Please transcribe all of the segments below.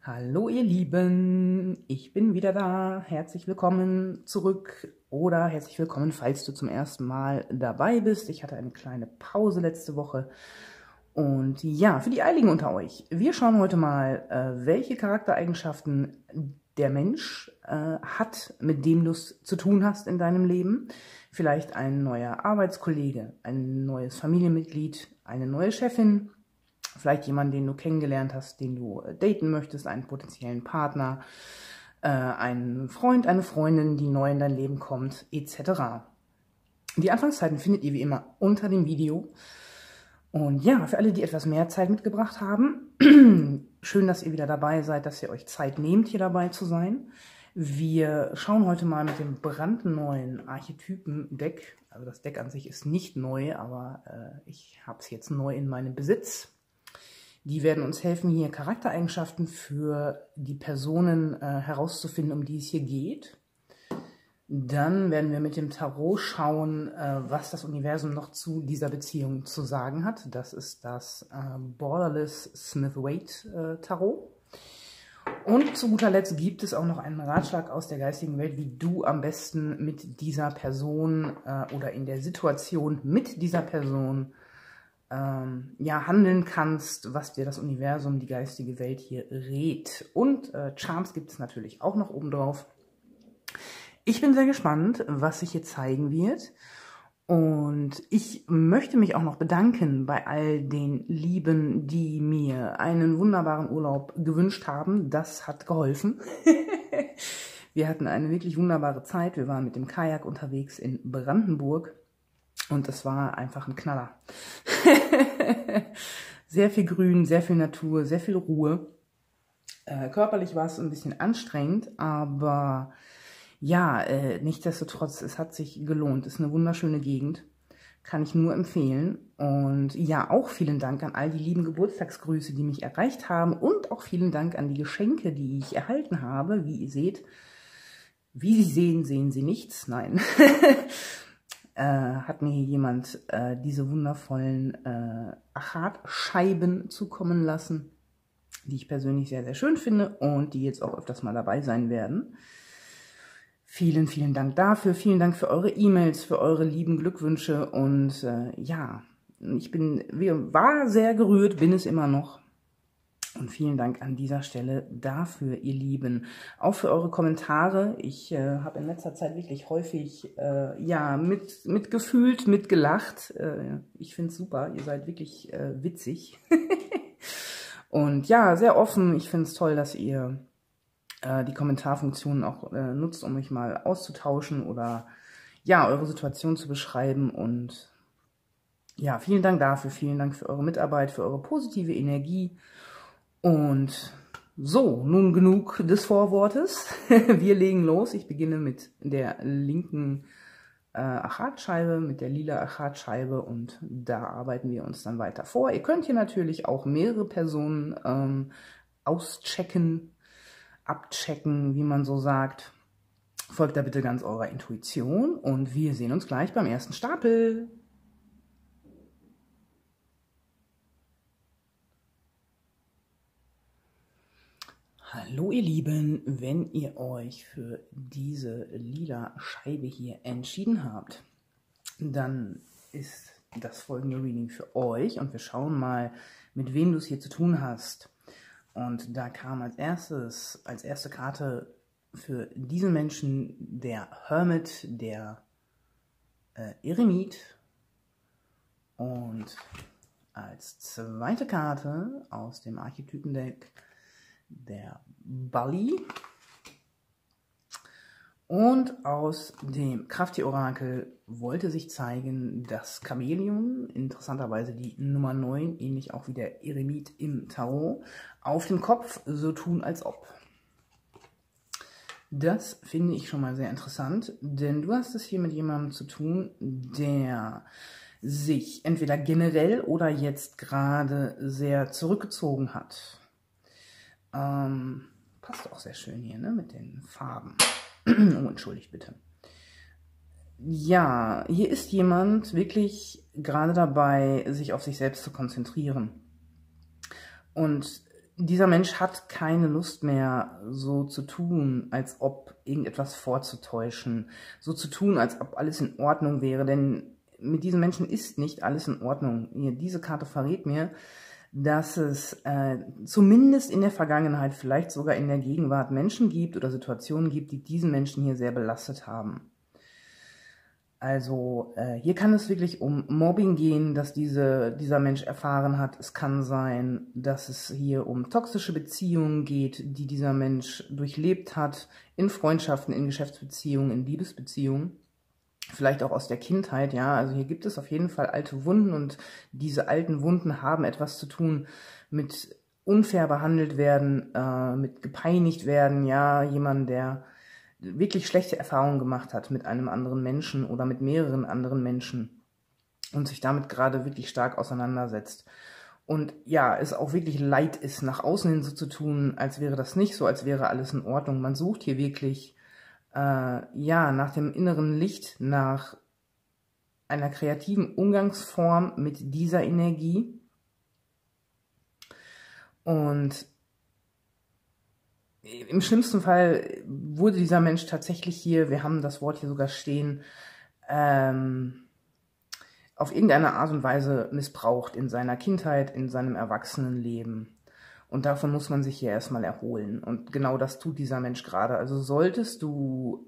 Hallo ihr Lieben, ich bin wieder da. Herzlich willkommen zurück oder herzlich willkommen, falls du zum ersten Mal dabei bist. Ich hatte eine kleine Pause letzte Woche. Und ja, für die Eiligen unter euch, wir schauen heute mal, welche Charaktereigenschaften der Mensch hat, mit dem du es zu tun hast in deinem Leben. Vielleicht ein neuer Arbeitskollege, ein neues Familienmitglied, eine neue Chefin. Vielleicht jemanden, den du kennengelernt hast, den du daten möchtest, einen potenziellen Partner, einen Freund, eine Freundin, die neu in dein Leben kommt, etc. Die Anfangszeiten findet ihr wie immer unter dem Video. Und ja, für alle, die etwas mehr Zeit mitgebracht haben, schön, dass ihr wieder dabei seid, dass ihr euch Zeit nehmt, hier dabei zu sein. Wir schauen heute mal mit dem brandneuen Archetypen-Deck. Also das Deck an sich ist nicht neu, aber ich habe es jetzt neu in meinem Besitz. Die werden uns helfen, hier Charaktereigenschaften für die Personen herauszufinden, um die es hier geht. Dann werden wir mit dem Tarot schauen, was das Universum noch zu dieser Beziehung zu sagen hat. Das ist das Borderless Smith-Waite Tarot. Und zu guter Letzt gibt es auch noch einen Ratschlag aus der geistigen Welt, wie du am besten mit dieser Person oder in der Situation mit dieser Person ja, handeln kannst, was dir das Universum, die geistige Welt hier rät. Und Charms gibt es natürlich auch noch obendrauf. Ich bin sehr gespannt, was sich hier zeigen wird. Und ich möchte mich auch noch bedanken bei all den Lieben, die mir einen wunderbaren Urlaub gewünscht haben. Das hat geholfen. Wir hatten eine wirklich wunderbare Zeit. Wir waren mit dem Kajak unterwegs in Brandenburg. Und es war einfach ein Knaller. Sehr viel Grün, sehr viel Natur, sehr viel Ruhe. Körperlich war es ein bisschen anstrengend, aber ja, nichtsdestotrotz, es hat sich gelohnt. Es ist eine wunderschöne Gegend, kann ich nur empfehlen. Und ja, auch vielen Dank an all die lieben Geburtstagsgrüße, die mich erreicht haben. Und auch vielen Dank an die Geschenke, die ich erhalten habe. Wie ihr seht, wie Sie sehen, sehen Sie nichts. Nein. Hat mir hier jemand diese wundervollen Achatscheiben zukommen lassen, die ich persönlich sehr, sehr schön finde und die jetzt auch öfters mal dabei sein werden. Vielen, vielen Dank dafür. Vielen Dank für eure E-Mails, für eure lieben Glückwünsche. Und ja, war sehr gerührt, bin es immer noch. Und vielen Dank an dieser Stelle dafür, ihr Lieben. Auch für eure Kommentare. Ich habe in letzter Zeit wirklich häufig ja, mitgefühlt, mitgelacht. Ich finde es super. Ihr seid wirklich witzig. Und ja, sehr offen. Ich finde es toll, dass ihr die Kommentarfunktionen auch nutzt, um mich mal auszutauschen oder ja, eure Situation zu beschreiben. Und ja, vielen Dank dafür. Vielen Dank für eure Mitarbeit, für eure positive Energie. Und so, nun genug des Vorwortes. Wir legen los. Ich beginne mit der linken Achatscheibe, mit der lila Achatscheibe und da arbeiten wir uns dann weiter vor. Ihr könnt hier natürlich auch mehrere Personen auschecken, abchecken, wie man so sagt. Folgt da bitte ganz eurer Intuition und wir sehen uns gleich beim ersten Stapel. Hallo ihr Lieben, wenn ihr euch für diese lila Scheibe hier entschieden habt, dann ist das folgende Reading für euch und wir schauen mal, mit wem du es hier zu tun hast. Und da kam als erste Karte für diesen Menschen der Hermit, der Eremit und als zweite Karte aus dem Archetypendeck der Bully und aus dem Krafttier-Orakel wollte sich zeigen das Chamäleon, interessanterweise die Nummer 9, ähnlich auch wie der Eremit im Tarot, auf dem Kopf so tun als ob. Das finde ich schon mal sehr interessant, denn du hast es hier mit jemandem zu tun, der sich entweder generell oder jetzt gerade sehr zurückgezogen hat. Passt auch sehr schön hier, ne, mit den Farben. Oh, entschuldigt bitte. Ja, hier ist jemand wirklich gerade dabei, sich auf sich selbst zu konzentrieren. Und dieser Mensch hat keine Lust mehr, so zu tun, als ob irgendetwas vorzutäuschen, so zu tun, als ob alles in Ordnung wäre, denn mit diesen Menschen ist nicht alles in Ordnung. Diese Karte verrät mir, dass es zumindest in der Vergangenheit, vielleicht sogar in der Gegenwart Menschen gibt oder Situationen gibt, die diesen Menschen hier sehr belastet haben. Also hier kann es wirklich um Mobbing gehen, das dieser Mensch erfahren hat. Es kann sein, dass es hier um toxische Beziehungen geht, die dieser Mensch durchlebt hat, in Freundschaften, in Geschäftsbeziehungen, in Liebesbeziehungen. Vielleicht auch aus der Kindheit, ja. Also hier gibt es auf jeden Fall alte Wunden und diese alten Wunden haben etwas zu tun mit unfair behandelt werden, mit gepeinigt werden, ja. Jemand, der wirklich schlechte Erfahrungen gemacht hat mit einem anderen Menschen oder mit mehreren anderen Menschen und sich damit gerade wirklich stark auseinandersetzt. Und ja, es auch wirklich leid ist, nach außen hin so zu tun, als wäre das nicht so, als wäre alles in Ordnung. Man sucht hier wirklich ja, nach dem inneren Licht, nach einer kreativen Umgangsform mit dieser Energie. Und im schlimmsten Fall wurde dieser Mensch tatsächlich hier, wir haben das Wort hier sogar stehen, auf irgendeine Art und Weise missbraucht in seiner Kindheit, in seinem Erwachsenenleben. Und davon muss man sich hier erstmal erholen. Und genau das tut dieser Mensch gerade. Also solltest du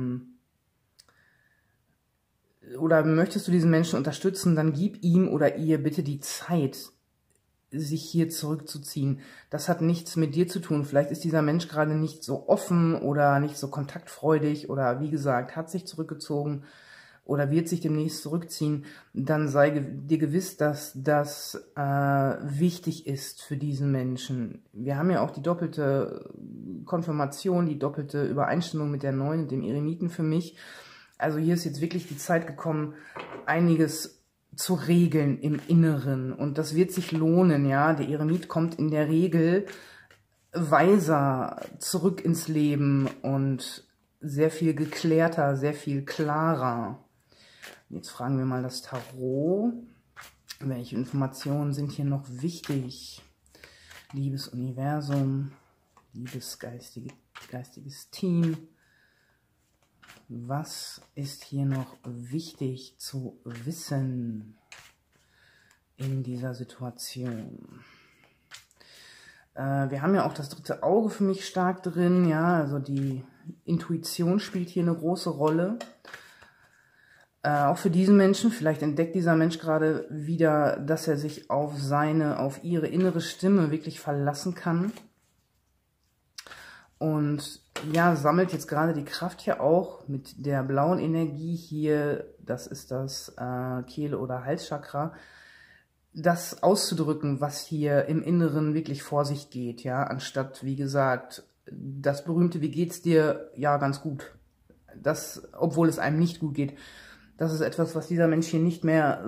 oder möchtest du diesen Menschen unterstützen, dann gib ihm oder ihr bitte die Zeit, sich hier zurückzuziehen. Das hat nichts mit dir zu tun. Vielleicht ist dieser Mensch gerade nicht so offen oder nicht so kontaktfreudig oder wie gesagt, hat sich zurückgezogen oder wird sich demnächst zurückziehen. Dann sei dir gewiss, dass das wichtig ist für diesen Menschen. Wir haben ja auch die doppelte Konfirmation, die doppelte Übereinstimmung mit der 9 und dem Eremiten für mich. Also hier ist jetzt wirklich die Zeit gekommen, einiges zu regeln im Inneren. Und das wird sich lohnen, ja. Der Eremit kommt in der Regel weiser zurück ins Leben und sehr viel geklärter, sehr viel klarer. Jetzt fragen wir mal das Tarot. Welche Informationen sind hier noch wichtig? Liebes Universum, liebes geistiges Team. Was ist hier noch wichtig zu wissen in dieser Situation? Wir haben ja auch das dritte Auge für mich stark drin, ja, also die Intuition spielt hier eine große Rolle. Auch für diesen Menschen, vielleicht entdeckt dieser Mensch gerade wieder, dass er sich auf ihre innere Stimme wirklich verlassen kann. Und ja, sammelt jetzt gerade die Kraft hier auch mit der blauen Energie hier, das ist das Kehle- oder Halschakra, das auszudrücken, was hier im Inneren wirklich vor sich geht, ja, anstatt, wie gesagt, das berühmte, wie geht's dir? Ja, ganz gut. Das, obwohl es einem nicht gut geht. Das ist etwas, was dieser Mensch hier nicht mehr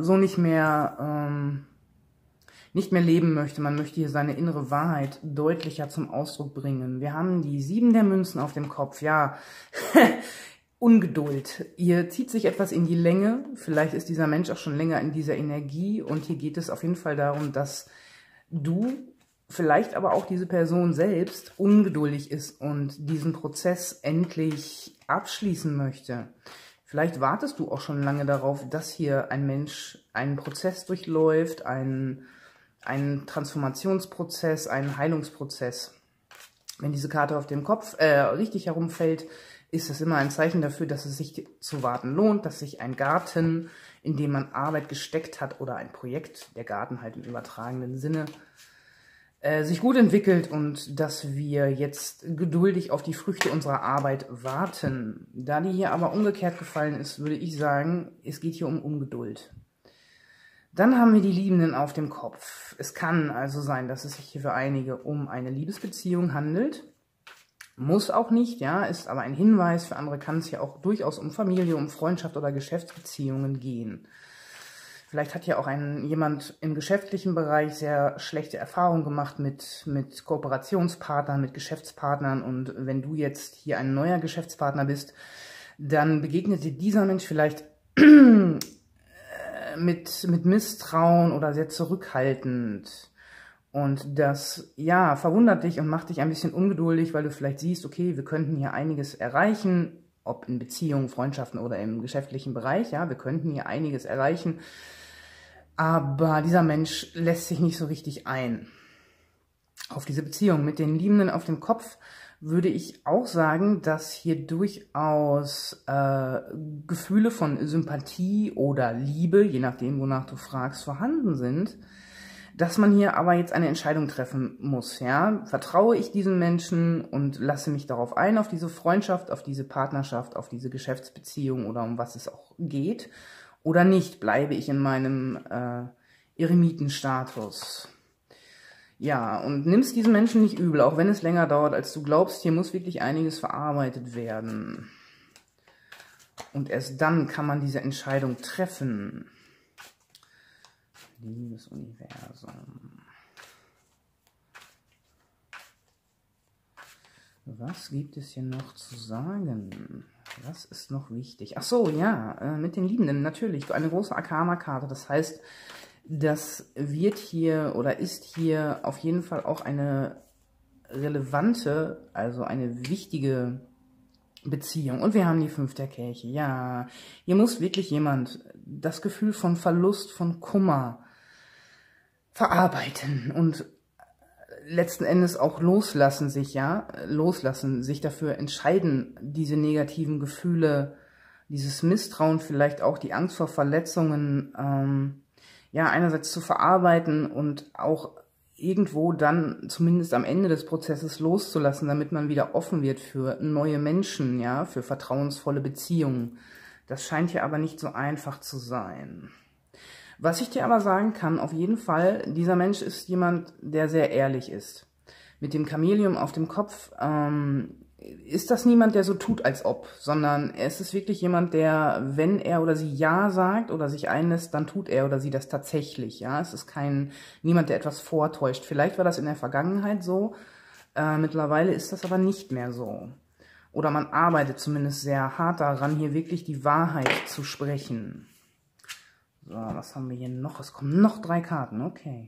leben möchte. Man möchte hier seine innere Wahrheit deutlicher zum Ausdruck bringen. Wir haben die 7 der Münzen auf dem Kopf. Ja, Ungeduld. Hier zieht sich etwas in die Länge. Vielleicht ist dieser Mensch auch schon länger in dieser Energie. Und hier geht es auf jeden Fall darum, dass du, vielleicht aber auch diese Person selbst, ungeduldig ist und diesen Prozess endlich abschließen möchte. Vielleicht wartest du auch schon lange darauf, dass hier ein Mensch einen Prozess durchläuft, einen Transformationsprozess, einen Heilungsprozess. Wenn diese Karte auf dem Kopf richtig herumfällt, ist es immer ein Zeichen dafür, dass es sich zu warten lohnt, dass sich ein Garten, in dem man Arbeit gesteckt hat, oder ein Projekt, der Garten halt im übertragenen Sinne, sich gut entwickelt und dass wir jetzt geduldig auf die Früchte unserer Arbeit warten. Da die hier aber umgekehrt gefallen ist, würde ich sagen, es geht hier um Ungeduld. Dann haben wir die Liebenden auf dem Kopf. Es kann also sein, dass es sich hier für einige um eine Liebesbeziehung handelt. Muss auch nicht, ja, ist aber ein Hinweis. Für andere kann es ja auch durchaus um Familie, um Freundschaft oder Geschäftsbeziehungen gehen. Vielleicht hat ja auch jemand im geschäftlichen Bereich sehr schlechte Erfahrungen gemacht mit Kooperationspartnern, mit Geschäftspartnern. Und wenn du jetzt hier ein neuer Geschäftspartner bist, dann begegnet dir dieser Mensch vielleicht mit Misstrauen oder sehr zurückhaltend. Und das, ja, verwundert dich und macht dich ein bisschen ungeduldig, weil du vielleicht siehst, okay, wir könnten hier einiges erreichen, ob in Beziehungen, Freundschaften oder im geschäftlichen Bereich, ja, wir könnten hier einiges erreichen, aber dieser Mensch lässt sich nicht so richtig ein auf diese Beziehung. Mit den Liebenden auf dem Kopf würde ich auch sagen, dass hier durchaus Gefühle von Sympathie oder Liebe, je nachdem, wonach du fragst, vorhanden sind, dass man hier aber jetzt eine Entscheidung treffen muss. Ja? Vertraue ich diesem Menschen und lasse mich darauf ein, auf diese Freundschaft, auf diese Partnerschaft, auf diese Geschäftsbeziehung oder um was es auch geht, oder nicht? Bleibe ich in meinem Eremitenstatus? Ja, und nimmst diesen Menschen nicht übel, auch wenn es länger dauert, als du glaubst. Hier muss wirklich einiges verarbeitet werden. Und erst dann kann man diese Entscheidung treffen. Liebes Universum. Was gibt es hier noch zu sagen? Was ist noch wichtig? Ach so, ja, mit den Liebenden, natürlich. Eine große Arcana-Karte. Das heißt, das wird hier oder ist hier auf jeden Fall auch eine relevante, also eine wichtige Beziehung. Und wir haben die 5 der Kelche. Ja, hier muss wirklich jemand das Gefühl von Verlust, von Kummer verarbeiten und letzten Endes auch loslassen sich, ja, loslassen, sich dafür entscheiden, diese negativen Gefühle, dieses Misstrauen, vielleicht auch die Angst vor Verletzungen, ja, einerseits zu verarbeiten und auch irgendwo dann zumindest am Ende des Prozesses loszulassen, damit man wieder offen wird für neue Menschen, ja, für vertrauensvolle Beziehungen. Das scheint hier aber nicht so einfach zu sein. Was ich dir aber sagen kann, auf jeden Fall, dieser Mensch ist jemand, der sehr ehrlich ist. Mit dem Chamäleon auf dem Kopf ist das niemand, der so tut, als ob, sondern es ist wirklich jemand, der, wenn er oder sie Ja sagt oder sich einlässt, dann tut er oder sie das tatsächlich. Ja, es ist niemand, der etwas vortäuscht. Vielleicht war das in der Vergangenheit so, mittlerweile ist das aber nicht mehr so. Oder man arbeitet zumindest sehr hart daran, hier wirklich die Wahrheit zu sprechen. So, was haben wir hier noch? Es kommen noch 3 Karten, okay.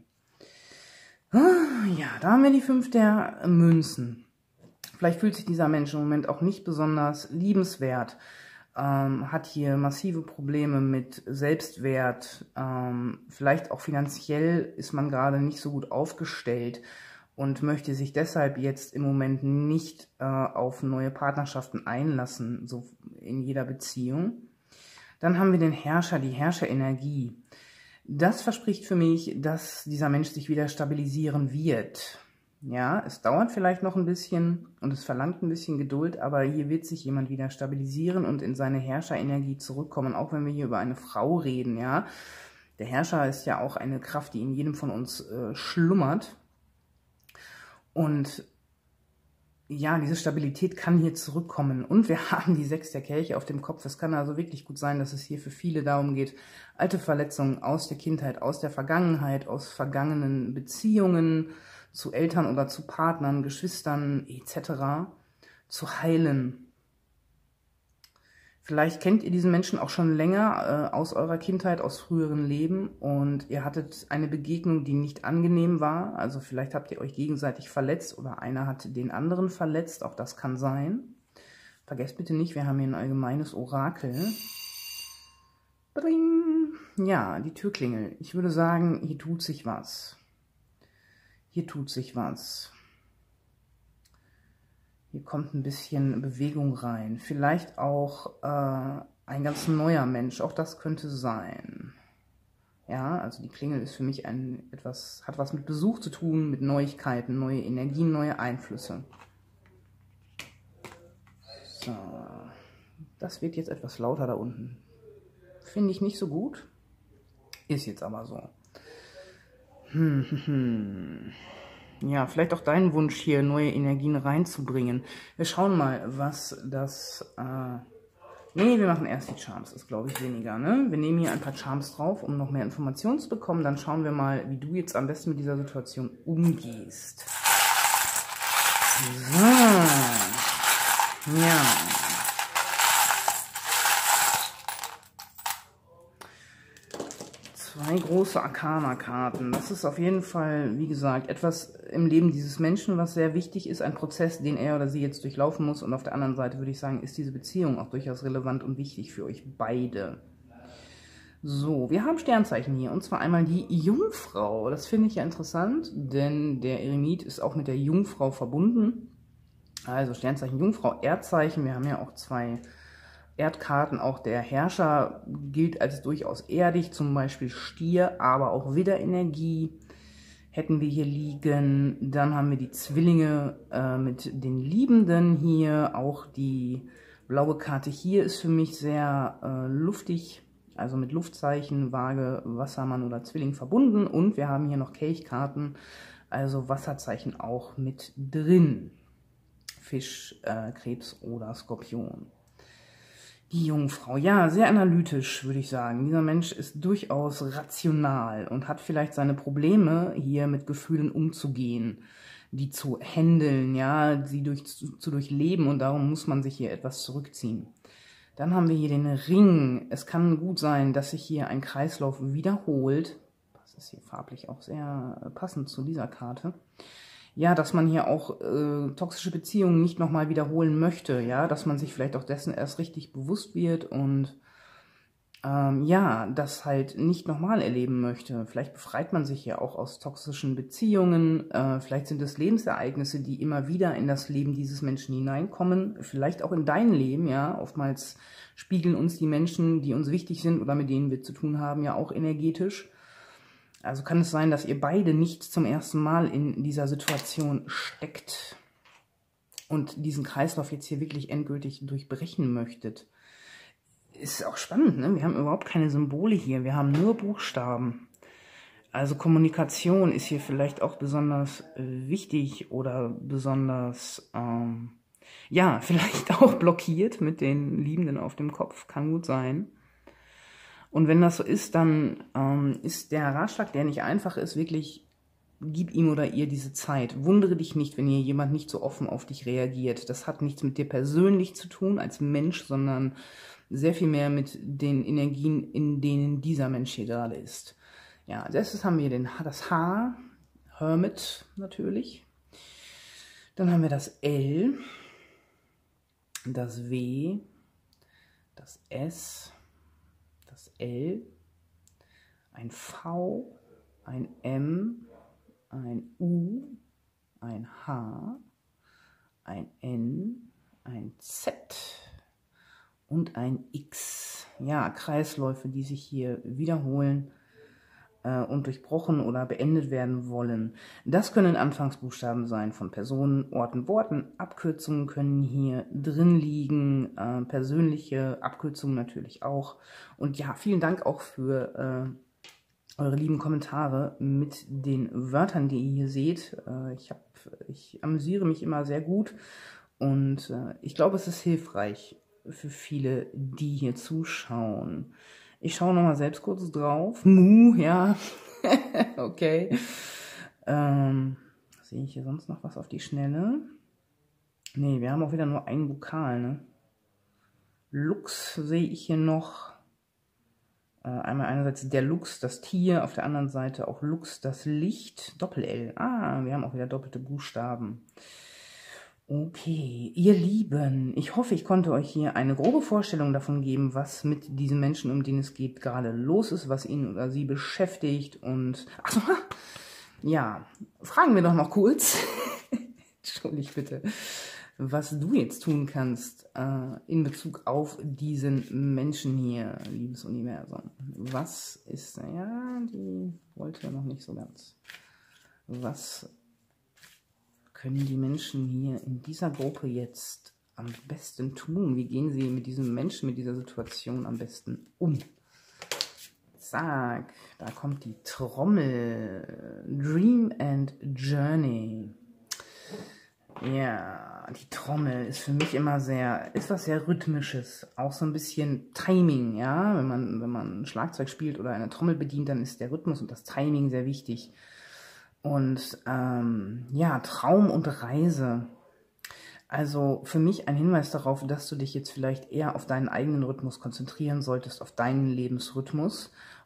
Ja, da haben wir die 5 der Münzen. Vielleicht fühlt sich dieser Mensch im Moment auch nicht besonders liebenswert, hat hier massive Probleme mit Selbstwert, vielleicht auch finanziell ist man gerade nicht so gut aufgestellt und möchte sich deshalb jetzt im Moment nicht auf neue Partnerschaften einlassen, so in jeder Beziehung. Dann haben wir den Herrscher, die Herrscherenergie. Das verspricht für mich, dass dieser Mensch sich wieder stabilisieren wird. Ja, es dauert vielleicht noch ein bisschen und es verlangt ein bisschen Geduld, aber hier wird sich jemand wieder stabilisieren und in seine Herrscherenergie zurückkommen, auch wenn wir hier über eine Frau reden, ja. Der Herrscher ist ja auch eine Kraft, die in jedem von uns schlummert. Und ja, diese Stabilität kann hier zurückkommen. Und wir haben die 6 der Kelche auf dem Kopf. Es kann also wirklich gut sein, dass es hier für viele darum geht, alte Verletzungen aus der Kindheit, aus der Vergangenheit, aus vergangenen Beziehungen zu Eltern oder zu Partnern, Geschwistern etc. zu heilen. Vielleicht kennt ihr diesen Menschen auch schon länger aus eurer Kindheit, aus früheren Leben und ihr hattet eine Begegnung, die nicht angenehm war. Also vielleicht habt ihr euch gegenseitig verletzt oder einer hat den anderen verletzt, auch das kann sein. Vergesst bitte nicht, wir haben hier ein allgemeines Orakel. Bring. Ja, die Türklingel. Ich würde sagen, hier tut sich was. Hier tut sich was. Hier kommt ein bisschen Bewegung rein. Vielleicht auch ein ganz neuer Mensch. Auch das könnte sein. Ja, also die Klingel ist für mich hat was mit Besuch zu tun, mit Neuigkeiten, neue Energien, neue Einflüsse. So. Das wird jetzt etwas lauter da unten. Finde ich nicht so gut. Ist jetzt aber so. Ja, vielleicht auch dein Wunsch hier, neue Energien reinzubringen. Wir schauen mal, was das... Nee, wir machen erst die Charms, ist glaube ich weniger, ne? Wir nehmen hier ein paar Charms drauf, um noch mehr Informationen zu bekommen. Dann schauen wir mal, wie du jetzt am besten mit dieser Situation umgehst. So. Ja. Zwei große Arkana-Karten. Das ist auf jeden Fall, wie gesagt, etwas im Leben dieses Menschen, was sehr wichtig ist, ein Prozess, den er oder sie jetzt durchlaufen muss. Und auf der anderen Seite würde ich sagen, ist diese Beziehung auch durchaus relevant und wichtig für euch beide. So, wir haben Sternzeichen hier, und zwar einmal die Jungfrau. Das finde ich ja interessant, denn der Eremit ist auch mit der Jungfrau verbunden. Also Sternzeichen Jungfrau, Erdzeichen. Wir haben ja auch 2 Erdkarten. Auch der Herrscher gilt als durchaus erdig, zum Beispiel Stier, aber auch Widderenergie hätten wir hier liegen. Dann haben wir die Zwillinge mit den Liebenden hier. Auch die blaue Karte hier ist für mich sehr luftig, also mit Luftzeichen, Waage, Wassermann oder Zwilling verbunden. Und wir haben hier noch Kelchkarten, also Wasserzeichen auch mit drin. Fisch, Krebs oder Skorpion. Die Jungfrau, ja, sehr analytisch, würde ich sagen. Dieser Mensch ist durchaus rational und hat vielleicht seine Probleme, hier mit Gefühlen umzugehen, die zu handeln, ja, sie zu durchleben, und darum muss man sich hier etwas zurückziehen. Dann haben wir hier den Ring. Es kann gut sein, dass sich hier ein Kreislauf wiederholt. Das ist hier farblich auch sehr passend zu dieser Karte. Ja, dass man hier auch toxische Beziehungen nicht nochmal wiederholen möchte, ja, dass man sich vielleicht auch dessen erst richtig bewusst wird und ja, das halt nicht nochmal erleben möchte. Vielleicht befreit man sich ja auch aus toxischen Beziehungen, vielleicht sind es Lebensereignisse, die immer wieder in das Leben dieses Menschen hineinkommen, vielleicht auch in dein Leben, ja, oftmals spiegeln uns die Menschen, die uns wichtig sind oder mit denen wir zu tun haben, ja auch energetisch. Also kann es sein, dass ihr beide nicht zum ersten Mal in dieser Situation steckt und diesen Kreislauf jetzt hier wirklich endgültig durchbrechen möchtet. Ist auch spannend, ne? Wir haben überhaupt keine Symbole hier, wir haben nur Buchstaben. Also Kommunikation ist hier vielleicht auch besonders wichtig oder besonders, ja, vielleicht auch blockiert mit den Liebenden auf dem Kopf, kann gut sein. Und wenn das so ist, dann ist der Ratschlag, der nicht einfach ist, wirklich, gib ihm oder ihr diese Zeit. Wundere dich nicht, wenn hier jemand nicht so offen auf dich reagiert. Das hat nichts mit dir persönlich zu tun als Mensch, sondern sehr viel mehr mit den Energien, in denen dieser Mensch hier gerade ist. Ja, als erstes haben wir das H, Hermit natürlich. Dann haben wir das L, das W, das S, das L, ein V, ein M, ein U, ein H, ein N, ein Z und ein X. Ja, Kreisläufe, die sich hier wiederholen und durchbrochen oder beendet werden wollen. Das können Anfangsbuchstaben sein von Personen, Orten, Worten. Abkürzungen können hier drin liegen, persönliche Abkürzungen natürlich auch. Und ja, vielen Dank auch für eure lieben Kommentare mit den Wörtern, die ihr hier seht. Ich amüsiere mich immer sehr gut und ich glaube, es ist hilfreich für viele, die hier zuschauen. Ich schaue nochmal selbst kurz drauf. Ja. Okay. Sehe ich hier sonst noch was auf die Schnelle? Nee, wir haben auch wieder nur ein Vokal, ne? Lux sehe ich hier noch. Einmal einerseits der Lux, das Tier, auf der anderen Seite auch Lux, das Licht. Doppel-L. Ah, wir haben auch wieder doppelte Buchstaben. Okay, ihr Lieben, ich hoffe, ich konnte euch hier eine grobe Vorstellung davon geben, was mit diesen Menschen, um den es geht, gerade los ist, was ihn oder sie beschäftigt und... Achso, ja, fragen wir doch noch kurz, entschuldigt bitte, was du jetzt tun kannst in Bezug auf diesen Menschen hier, liebes Universum. Was ist, ja, die wollte noch nicht so ganz. Was können die Menschen hier in dieser Gruppe jetzt am besten tun? Wie gehen sie mit diesem Menschen, mit dieser Situation am besten um? Zack, da kommt die Trommel. Dream and Journey. Ja, die Trommel ist für mich immer ist was sehr Rhythmisches. Auch so ein bisschen Timing, ja. Wenn man ein Schlagzeug spielt oder eine Trommel bedient, dann ist der Rhythmus und das Timing sehr wichtig. Und ja, Traum und Reise. Also für mich ein Hinweis darauf, dass du dich jetzt vielleicht eher auf deinen eigenen Rhythmus konzentrieren solltest, auf deinen Lebensrhythmus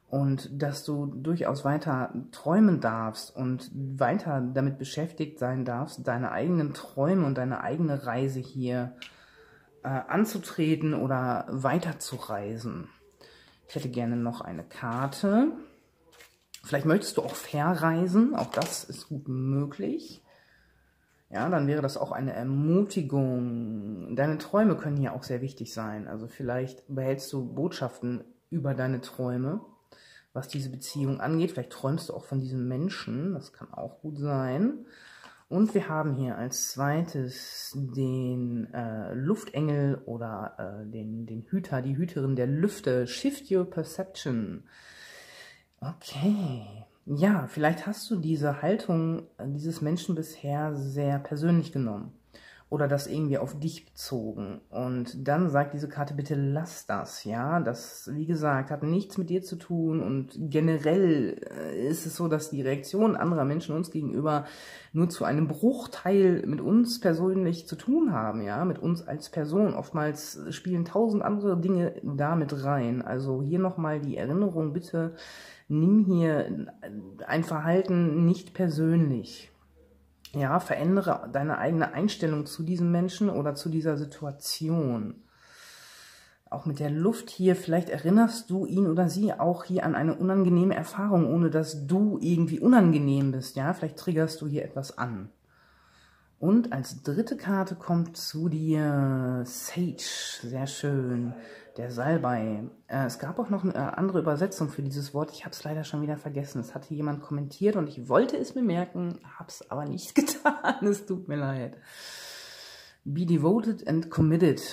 und dass du durchaus weiter träumen darfst und weiter damit beschäftigt sein darfst, deine eigenen Träume und deine eigene Reise hier anzutreten oder weiterzureisen. Ich hätte gerne noch eine Karte. Vielleicht möchtest du auch verreisen, auch das ist gut möglich. Ja, dann wäre das auch eine Ermutigung. Deine Träume können hier auch sehr wichtig sein. Also vielleicht behältst du Botschaften über deine Träume, was diese Beziehung angeht. Vielleicht träumst du auch von diesem Menschen, das kann auch gut sein. Und wir haben hier als zweites den Luftengel oder den Hüter, die Hüterin der Lüfte. Shift your perception. Okay. Ja, vielleicht hast du diese Haltung dieses Menschen bisher sehr persönlich genommen oder das irgendwie auf dich bezogen. Und dann sagt diese Karte, bitte lass das, ja. Das, wie gesagt, hat nichts mit dir zu tun und generell ist es so, dass die Reaktion anderer Menschen uns gegenüber nur zu einem Bruchteil mit uns persönlich zu tun haben, ja, mit uns als Person. Oftmals spielen 1000 andere Dinge da mit rein. Also hier nochmal die Erinnerung, bitte nimm hier ein Verhalten nicht persönlich. Ja, verändere deine eigene Einstellung zu diesem Menschen oder zu dieser Situation. Auch mit der Luft hier, vielleicht erinnerst du ihn oder sie auch hier an eine unangenehme Erfahrung, ohne dass du irgendwie unangenehm bist. Ja, vielleicht triggerst du hier etwas an. Und als dritte Karte kommt zu dir Sage, sehr schön, der Salbei. Es gab auch noch eine andere Übersetzung für dieses Wort, ich habe es leider schon wieder vergessen. Es hatte jemand kommentiert und ich wollte es bemerken, habe es aber nicht getan, es tut mir leid. Be devoted and committed.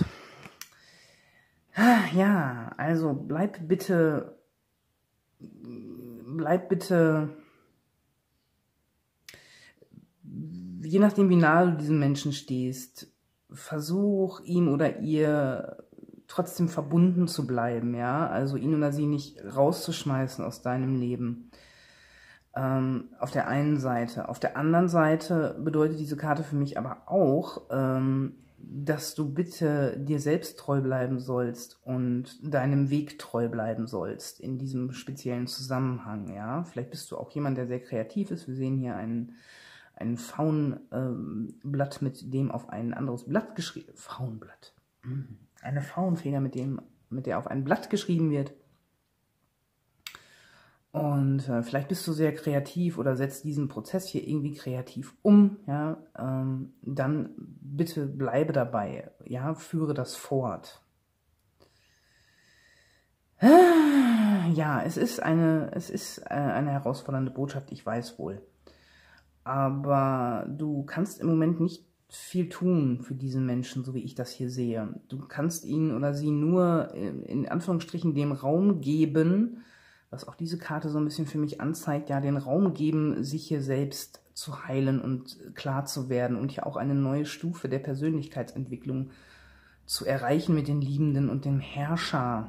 Ja, also bleib bitte, je nachdem, wie nahe du diesem Menschen stehst, versuch ihm oder ihr trotzdem verbunden zu bleiben, ja, also ihn oder sie nicht rauszuschmeißen aus deinem Leben. Auf der einen Seite. Auf der anderen Seite bedeutet diese Karte für mich aber auch, dass du bitte dir selbst treu bleiben sollst und deinem Weg treu bleiben sollst in diesem speziellen Zusammenhang, ja. Vielleicht bist du auch jemand, der sehr kreativ ist. Wir sehen hier ein Faunblatt, mit dem auf ein anderes Blatt geschrieben wird. Faunblatt. Eine Faunfeder, mit der auf ein Blatt geschrieben wird. Und vielleicht bist du sehr kreativ oder setzt diesen Prozess hier irgendwie kreativ um. Ja? Dann bitte bleibe dabei. Ja? Führe das fort. Ja, es ist eine herausfordernde Botschaft, ich weiß wohl. Aber du kannst im Moment nicht viel tun für diesen Menschen, so wie ich das hier sehe. Du kannst ihn oder sie nur in Anführungsstrichen dem Raum geben, was auch diese Karte so ein bisschen für mich anzeigt, ja, den Raum geben, sich hier selbst zu heilen und klar zu werden und hier auch eine neue Stufe der Persönlichkeitsentwicklung zu erreichen mit den Liebenden und dem Herrscher.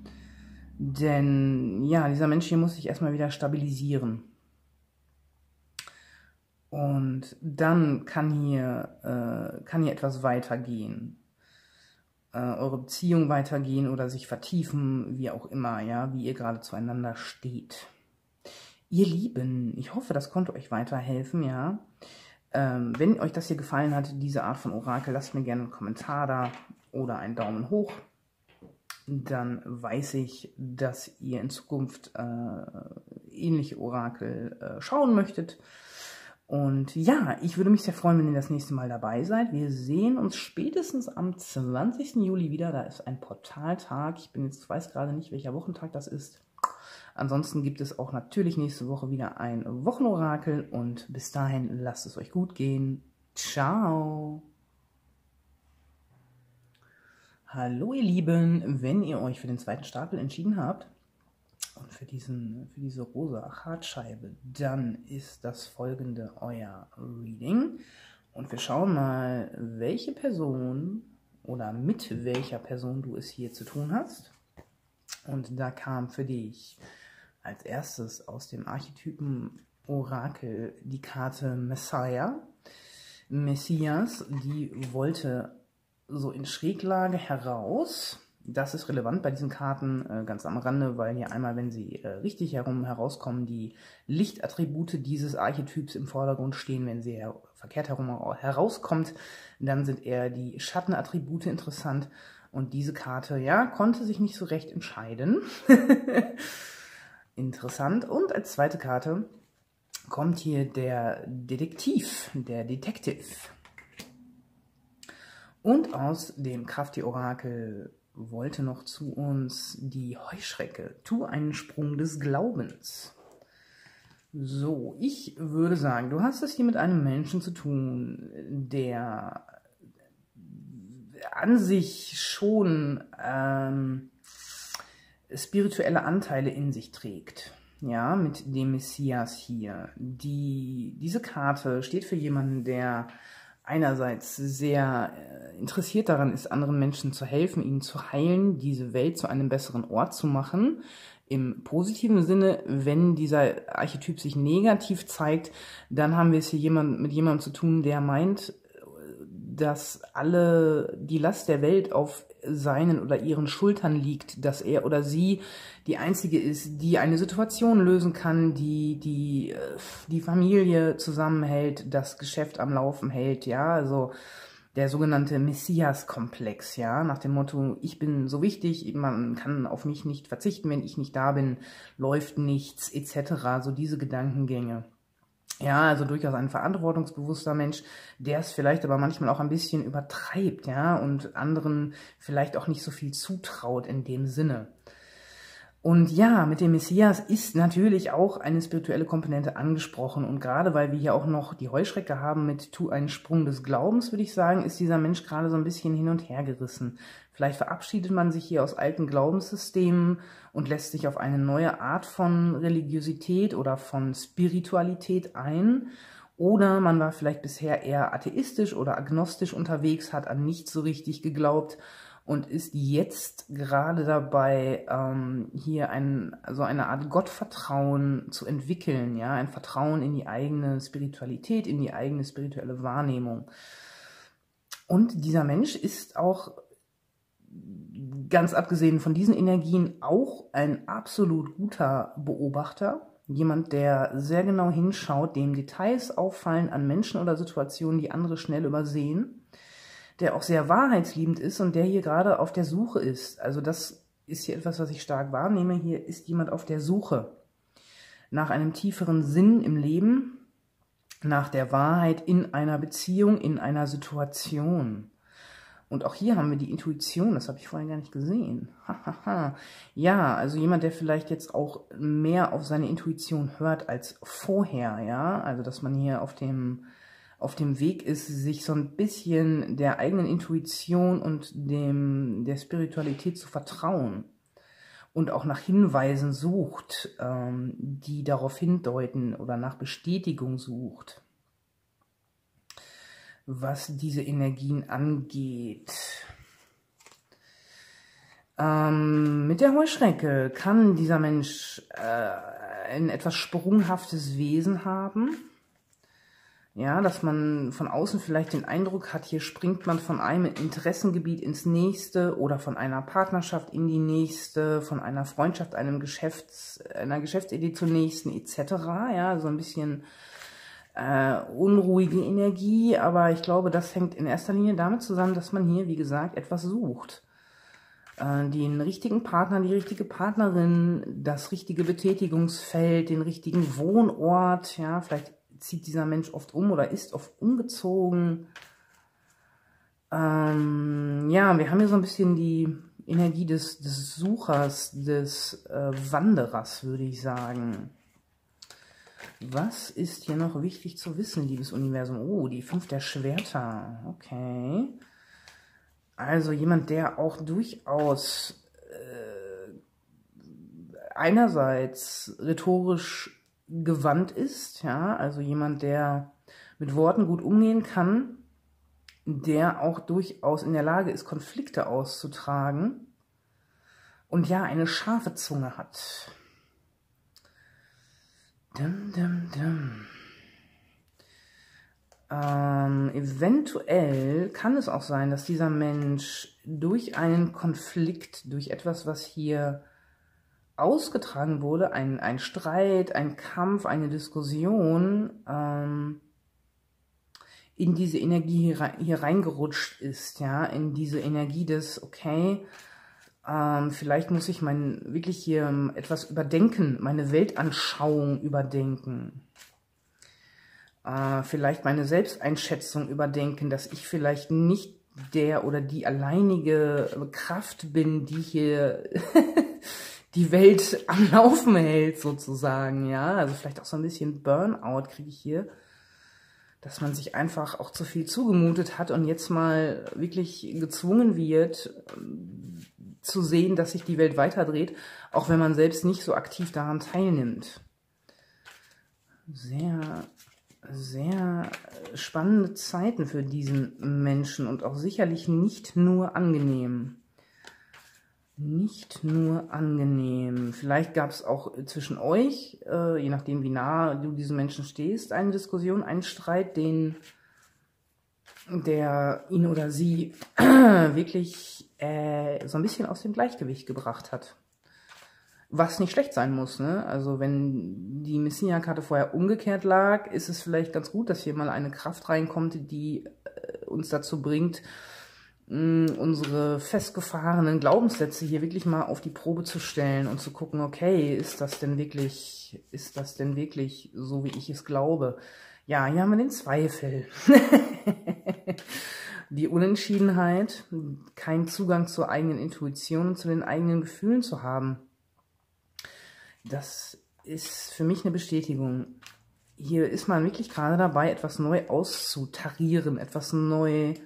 Denn, ja, dieser Mensch hier muss sich erstmal wieder stabilisieren. Und dann kann hier etwas weitergehen. Eure Beziehung weitergehen oder sich vertiefen, wie auch immer, ja, wie ihr gerade zueinander steht. Ihr Lieben, ich hoffe, das konnte euch weiterhelfen, ja. Wenn euch das hier gefallen hat, diese Art von Orakel, lasst mir gerne einen Kommentar da oder einen Daumen hoch. Dann weiß ich, dass ihr in Zukunft ähnliche Orakel schauen möchtet. Und ja, ich würde mich sehr freuen, wenn ihr das nächste Mal dabei seid. Wir sehen uns spätestens am 20. Juli wieder. Da ist ein Portaltag. Ich weiß gerade nicht, welcher Wochentag das ist. Ansonsten gibt es auch natürlich nächste Woche wieder ein Wochenorakel. Und bis dahin lasst es euch gut gehen. Ciao. Hallo ihr Lieben, wenn ihr euch für den zweiten Stapel entschieden habt, und für diese rosa Achatscheibe, dann ist das folgende euer Reading. Und wir schauen mal, welche Person oder mit welcher Person du es hier zu tun hast. Und da kam für dich als erstes aus dem Archetypen Orakel die Karte Messiah. Messias, die wollte so in Schräglage heraus. Das ist relevant bei diesen Karten ganz am Rande, weil hier einmal, wenn sie richtig herauskommen, die Lichtattribute dieses Archetyps im Vordergrund stehen. Wenn sie verkehrt herum herauskommt, dann sind eher die Schattenattribute interessant. Und diese Karte, ja, konnte sich nicht so recht entscheiden. Interessant. Und als zweite Karte kommt hier der Detektiv, der Detective. Und aus dem Krafti-Orakel wollte noch zu uns die Heuschrecke. Tu einen Sprung des Glaubens. So, ich würde sagen, du hast es hier mit einem Menschen zu tun, der an sich schon spirituelle Anteile in sich trägt. Ja, mit dem Messias hier. Diese Karte steht für jemanden, der einerseits sehr interessiert daran ist, anderen Menschen zu helfen, ihnen zu heilen, diese Welt zu einem besseren Ort zu machen. Im positiven Sinne, wenn dieser Archetyp sich negativ zeigt, dann haben wir es hier mit jemandem zu tun, der meint, dass die Last der Welt auf seinen oder ihren Schultern liegt, dass er oder sie die Einzige ist, die eine Situation lösen kann, die Familie zusammenhält, das Geschäft am Laufen hält, ja, also der sogenannte Messias-Komplex, ja, nach dem Motto, ich bin so wichtig, man kann auf mich nicht verzichten, wenn ich nicht da bin, läuft nichts, etc., so diese Gedankengänge. Ja, also durchaus ein verantwortungsbewusster Mensch, der es vielleicht aber manchmal auch ein bisschen übertreibt, ja, und anderen vielleicht auch nicht so viel zutraut in dem Sinne. Und ja, mit dem Messias ist natürlich auch eine spirituelle Komponente angesprochen. Und gerade weil wir hier auch noch die Heuschrecke haben mit Tu einen Sprung des Glaubens, würde ich sagen, ist dieser Mensch gerade so ein bisschen hin und her gerissen. Vielleicht verabschiedet man sich hier aus alten Glaubenssystemen und lässt sich auf eine neue Art von Religiosität oder von Spiritualität ein. Oder man war vielleicht bisher eher atheistisch oder agnostisch unterwegs, hat an nichts so richtig geglaubt und ist jetzt gerade dabei, hier so eine Art Gottvertrauen zu entwickeln, ja, ein Vertrauen in die eigene Spiritualität, in die eigene spirituelle Wahrnehmung. Und dieser Mensch ist auch, ganz abgesehen von diesen Energien, auch ein absolut guter Beobachter. Jemand, der sehr genau hinschaut, dem Details auffallen an Menschen oder Situationen, die andere schnell übersehen. Der auch sehr wahrheitsliebend ist und der hier gerade auf der Suche ist. Also das ist hier etwas, was ich stark wahrnehme. Hier ist jemand auf der Suche nach einem tieferen Sinn im Leben, nach der Wahrheit in einer Beziehung, in einer Situation. Und auch hier haben wir die Intuition, das habe ich vorhin gar nicht gesehen. Ja, also jemand, der vielleicht jetzt auch mehr auf seine Intuition hört als vorher, ja, also dass man hier auf dem Weg ist, sich so ein bisschen der eigenen Intuition und der Spiritualität zu vertrauen und auch nach Hinweisen sucht, die darauf hindeuten oder nach Bestätigung sucht, was diese Energien angeht. Mit der Heuschrecke kann dieser Mensch ein etwas sprunghaftes Wesen haben. Ja, dass man von außen vielleicht den Eindruck hat, hier springt man von einem Interessengebiet ins nächste oder von einer Partnerschaft in die nächste, von einer Freundschaft, einer Geschäftsidee zur nächsten etc. Ja, so ein bisschen unruhige Energie, aber ich glaube, das hängt in erster Linie damit zusammen, dass man hier, wie gesagt, etwas sucht. Den richtigen Partner, die richtige Partnerin, das richtige Betätigungsfeld, den richtigen Wohnort, ja, vielleicht zieht dieser Mensch oft um oder ist oft umgezogen. Ja, wir haben hier so ein bisschen die Energie des Suchers, des Wanderers, würde ich sagen. Was ist hier noch wichtig zu wissen, liebes Universum? Oh, die 5 der Schwerter. Okay. Also jemand, der auch durchaus einerseits rhetorisch gewandt ist, ja, also jemand, der mit Worten gut umgehen kann, der auch durchaus in der Lage ist, Konflikte auszutragen und ja, eine scharfe Zunge hat. Eventuell kann es auch sein, dass dieser Mensch durch einen Konflikt, durch etwas, was hier ausgetragen wurde, ein Streit, ein Kampf, eine Diskussion, in diese Energie hier reingerutscht ist, ja, in diese Energie des, okay, vielleicht muss ich wirklich hier etwas überdenken, meine Weltanschauung überdenken. Vielleicht meine Selbsteinschätzung überdenken, dass ich vielleicht nicht der oder die alleinige Kraft bin, die hier die Welt am Laufen hält, sozusagen, ja. Also vielleicht auch so ein bisschen Burnout kriege ich hier, dass man sich einfach auch zu viel zugemutet hat und jetzt mal wirklich gezwungen wird, zu sehen, dass sich die Welt weiterdreht, auch wenn man selbst nicht so aktiv daran teilnimmt. Sehr, sehr spannende Zeiten für diesen Menschen und auch sicherlich nicht nur angenehm. Nicht nur angenehm. Vielleicht gab es auch zwischen euch, je nachdem wie nah du diesen Menschen stehst, eine Diskussion, einen Streit, der ihn oder sie wirklich so ein bisschen aus dem Gleichgewicht gebracht hat. Was nicht schlecht sein muss, ne? Also wenn die Messiah-Karte vorher umgekehrt lag, ist es vielleicht ganz gut, dass hier mal eine Kraft reinkommt, die uns dazu bringt, unsere festgefahrenen Glaubenssätze hier wirklich mal auf die Probe zu stellen und zu gucken, okay, ist das denn wirklich so, wie ich es glaube? Ja, hier haben wir den Zweifel. Die Unentschiedenheit, keinen Zugang zur eigenen Intuition und zu den eigenen Gefühlen zu haben. Das ist für mich eine Bestätigung. Hier ist man wirklich gerade dabei, etwas neu auszutarieren, etwas neu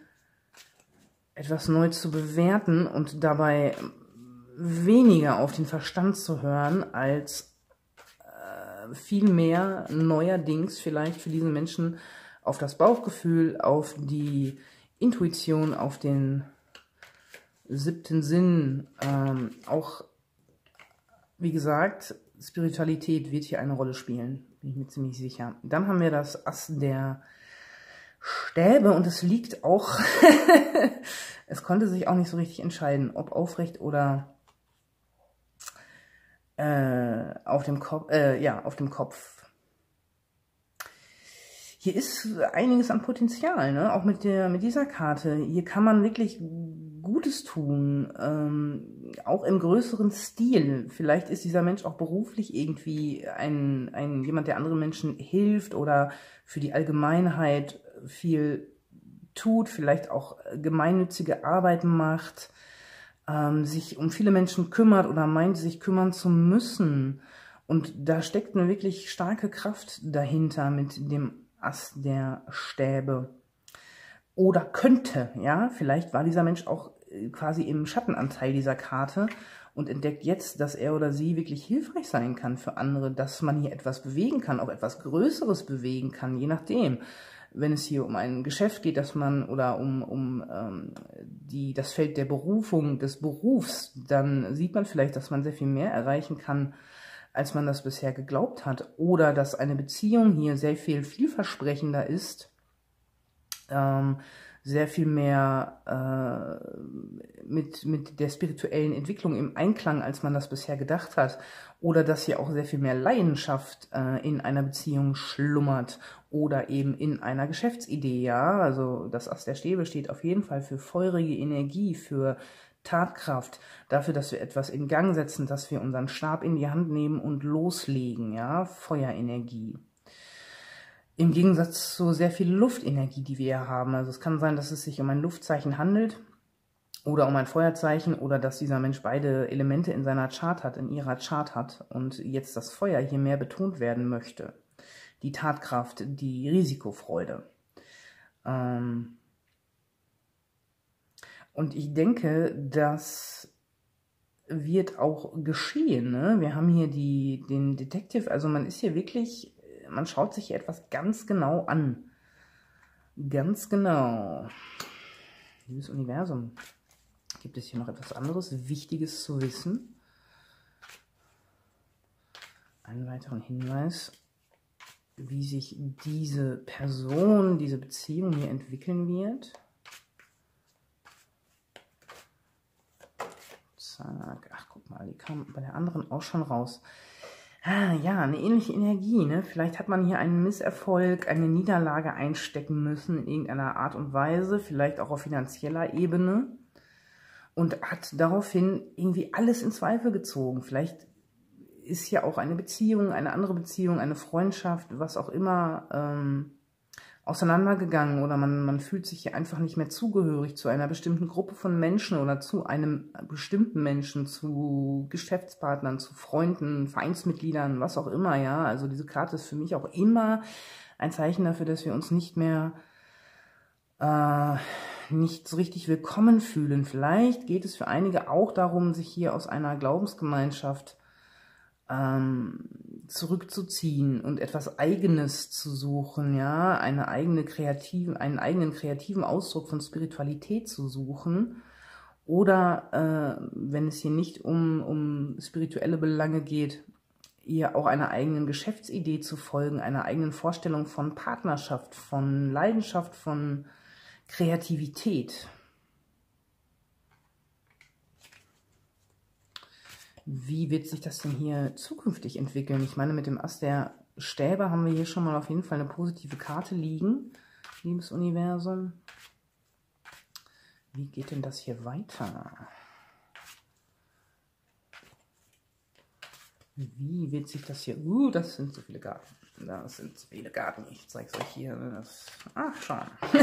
zu bewerten und dabei weniger auf den Verstand zu hören, als viel mehr neuerdings vielleicht für diese Menschen auf das Bauchgefühl, auf die Intuition, auf den 7. Sinn, auch, wie gesagt, Spiritualität wird hier eine Rolle spielen, bin ich mir ziemlich sicher. Dann haben wir das Ass der Stäbe und es liegt auch, es konnte sich auch nicht so richtig entscheiden, ob aufrecht oder auf dem Kopf, auf dem Kopf. Hier ist einiges an Potenzial, ne? Auch mit dieser Karte. Hier kann man wirklich Gutes tun, auch im größeren Stil. Vielleicht ist dieser Mensch auch beruflich irgendwie jemand, der anderen Menschen hilft oder für die Allgemeinheit viel tut, vielleicht auch gemeinnützige Arbeit macht, sich um viele Menschen kümmert oder meint, sich kümmern zu müssen. Und da steckt eine wirklich starke Kraft dahinter mit dem Ass der Stäbe. Oder könnte, ja, vielleicht war dieser Mensch auch quasi im Schattenanteil dieser Karte und entdeckt jetzt, dass er oder sie wirklich hilfreich sein kann für andere, dass man hier etwas bewegen kann, auch etwas Größeres bewegen kann, je nachdem. Wenn es hier um ein Geschäft geht, dass man, oder um das Feld der Berufung, des Berufs, dann sieht man vielleicht, dass man sehr viel mehr erreichen kann, als man das bisher geglaubt hat. Oder dass eine Beziehung hier sehr viel vielversprechender ist, sehr viel mehr mit der spirituellen Entwicklung im Einklang, als man das bisher gedacht hat. Oder dass hier auch sehr viel mehr Leidenschaft in einer Beziehung schlummert oder eben in einer Geschäftsidee, ja. Also das Ass der Stäbe steht auf jeden Fall für feurige Energie, für Tatkraft, dafür, dass wir etwas in Gang setzen, dass wir unseren Stab in die Hand nehmen und loslegen, ja, Feuerenergie. Im Gegensatz zu sehr viel Luftenergie, die wir hier haben. Also es kann sein, dass es sich um ein Luftzeichen handelt oder um ein Feuerzeichen oder dass dieser Mensch beide Elemente in seiner Chart hat, in ihrer Chart hat und jetzt das Feuer hier mehr betont werden möchte. Die Tatkraft, die Risikofreude. Und ich denke, das wird auch geschehen, ne? Wir haben hier den Detective, also man ist hier wirklich, man schaut sich hier etwas ganz genau an. Ganz genau. Liebes Universum, gibt es hier noch etwas anderes Wichtiges zu wissen? Einen weiteren Hinweis. wie sich diese Person, diese Beziehung hier entwickeln wird. Zack. Ach, guck mal, die kam bei der anderen auch schon raus. Ah, ja, eine ähnliche Energie, ne? Vielleicht hat man hier einen Misserfolg, eine Niederlage einstecken müssen in irgendeiner Art und Weise, vielleicht auch auf finanzieller Ebene und hat daraufhin irgendwie alles in Zweifel gezogen. Vielleicht ist hier auch eine Beziehung, eine andere Beziehung, eine Freundschaft, was auch immer, auseinandergegangen oder man fühlt sich hier einfach nicht mehr zugehörig zu einer bestimmten Gruppe von Menschen oder zu einem bestimmten Menschen, zu Geschäftspartnern, zu Freunden, Vereinsmitgliedern, was auch immer, ja. Also diese Karte ist für mich auch immer ein Zeichen dafür, dass wir uns nicht mehr nicht so richtig willkommen fühlen. Vielleicht geht es für einige auch darum, sich hier aus einer Glaubensgemeinschaft zurückzuziehen und etwas Eigenes zu suchen, ja, einen eigenen kreativen Ausdruck von Spiritualität zu suchen. Oder wenn es hier nicht um spirituelle Belange geht, ihr auch einer eigenen Geschäftsidee zu folgen, einer eigenen Vorstellung von Partnerschaft, von Leidenschaft, von Kreativität. Wie wird sich das denn hier zukünftig entwickeln? Ich meine, mit dem Ass der Stäbe haben wir hier schon mal auf jeden Fall eine positive Karte liegen. Liebes Universum. Wie geht denn das hier weiter? Wie wird sich das hier... das sind so viele Karten. Das sind so viele Karten. Ich zeige es euch hier. Ach, schon.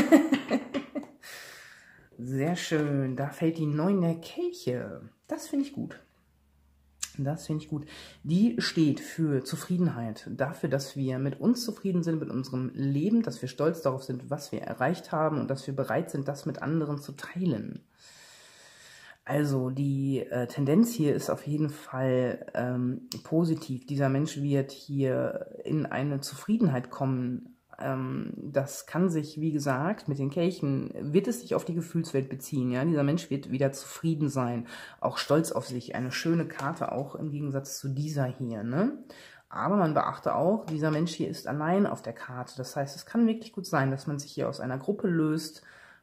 Sehr schön. Da fällt die 9 der Kelche. Das finde ich gut. Das finde ich gut. Die steht für Zufriedenheit, dafür, dass wir mit uns zufrieden sind, mit unserem Leben, dass wir stolz darauf sind, was wir erreicht haben und dass wir bereit sind, das mit anderen zu teilen. Also die Tendenz hier ist auf jeden Fall positiv. Dieser Mensch wird hier in eine Zufriedenheit kommen. Das kann sich, wie gesagt, mit den Kelchen, wird es sich auf die Gefühlswelt beziehen. Ja? Dieser Mensch wird wieder zufrieden sein, auch stolz auf sich. Eine schöne Karte auch im Gegensatz zu dieser hier. Ne? Aber man beachte auch, dieser Mensch hier ist allein auf der Karte. Das heißt, es kann wirklich gut sein, dass man sich hier aus einer Gruppe löst,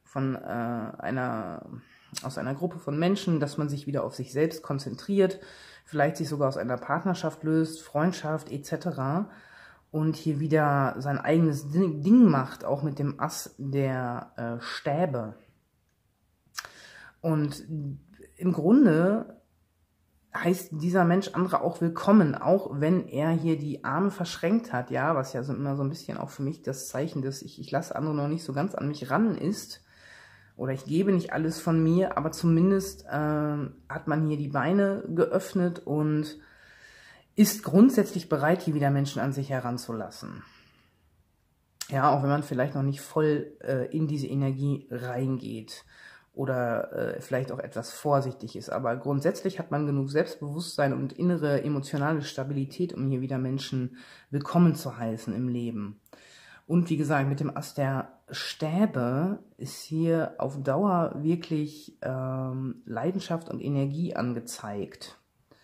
aus einer Gruppe von Menschen, dass man sich wieder auf sich selbst konzentriert, vielleicht sich sogar aus einer Partnerschaft löst, Freundschaft etc., und hier wieder sein eigenes Ding macht, auch mit dem Ass der Stäbe. Und im Grunde heißt dieser Mensch andere auch willkommen, auch wenn er hier die Arme verschränkt hat, ja, was ja so immer so ein bisschen auch für mich das Zeichen, dass ich lasse andere noch nicht so ganz an mich ran ist, oder ich gebe nicht alles von mir, aber zumindest hat man hier die Beine geöffnet und ist grundsätzlich bereit, hier wieder Menschen an sich heranzulassen. Ja, auch wenn man vielleicht noch nicht voll in diese Energie reingeht oder vielleicht auch etwas vorsichtig ist. Aber grundsätzlich hat man genug Selbstbewusstsein und innere emotionale Stabilität, um hier wieder Menschen willkommen zu heißen im Leben. Und wie gesagt, mit dem Ass der Stäbe ist hier auf Dauer wirklich Leidenschaft und Energie angezeigt.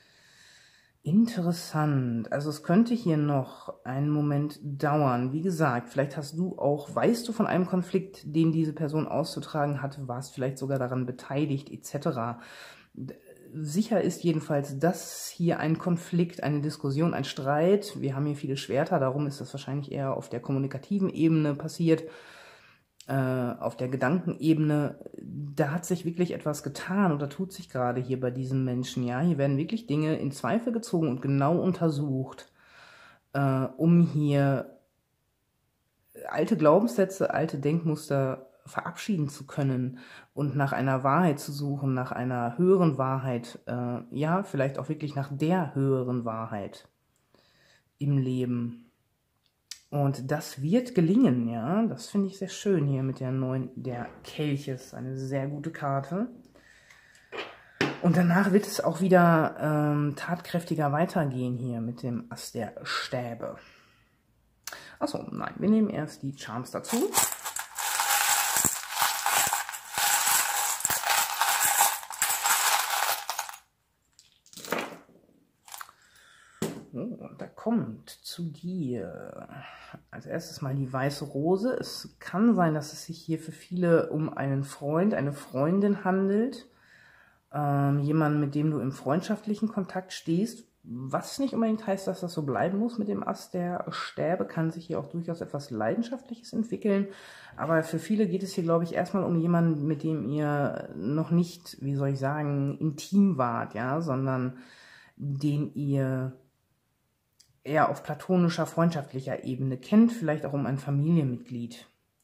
Interessant. Also es könnte hier noch einen Moment dauern. Wie gesagt, vielleicht weißt du von einem Konflikt, den diese Person auszutragen hat, warst vielleicht sogar daran beteiligt, etc. Sicher ist jedenfalls, dass hier ein Konflikt, eine Diskussion, ein Streit, wir haben hier viele Schwerter, darum ist das wahrscheinlich eher auf der kommunikativen Ebene passiert, auf der Gedankenebene, da hat sich wirklich etwas getan oder tut sich gerade hier bei diesen Menschen. Ja, hier werden wirklich Dinge in Zweifel gezogen und genau untersucht, um hier alte Glaubenssätze, alte Denkmuster verabschieden zu können und nach einer Wahrheit zu suchen, nach einer höheren Wahrheit, ja, vielleicht auch wirklich nach der höheren Wahrheit im Leben. Und das wird gelingen, ja, das finde ich sehr schön hier mit der 9 der Kelche, ist eine sehr gute Karte. Und danach wird es auch wieder tatkräftiger weitergehen hier mit dem Ass der Stäbe. Achso, nein, wir nehmen erst die Charms dazu. Und da kommt zu dir. Als erstes mal die weiße Rose. Es kann sein, dass es sich hier für viele um einen Freund, eine Freundin handelt. Jemanden, mit dem du im freundschaftlichen Kontakt stehst. Was nicht unbedingt heißt, dass das so bleiben muss mit dem Ast der Stäbe, kann sich hier auch durchaus etwas Leidenschaftliches entwickeln. Aber für viele geht es hier, glaube ich, erstmal um jemanden, mit dem ihr noch nicht, wie soll ich sagen, intim wart, ja, sondern den ihr eher auf platonischer, freundschaftlicher Ebene kennt, vielleicht auch um ein Familienmitglied.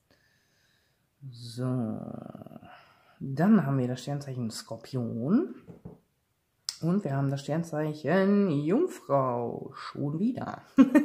So, dann haben wir das Sternzeichen Skorpion. Und wir haben das Sternzeichen Jungfrau. Schon wieder.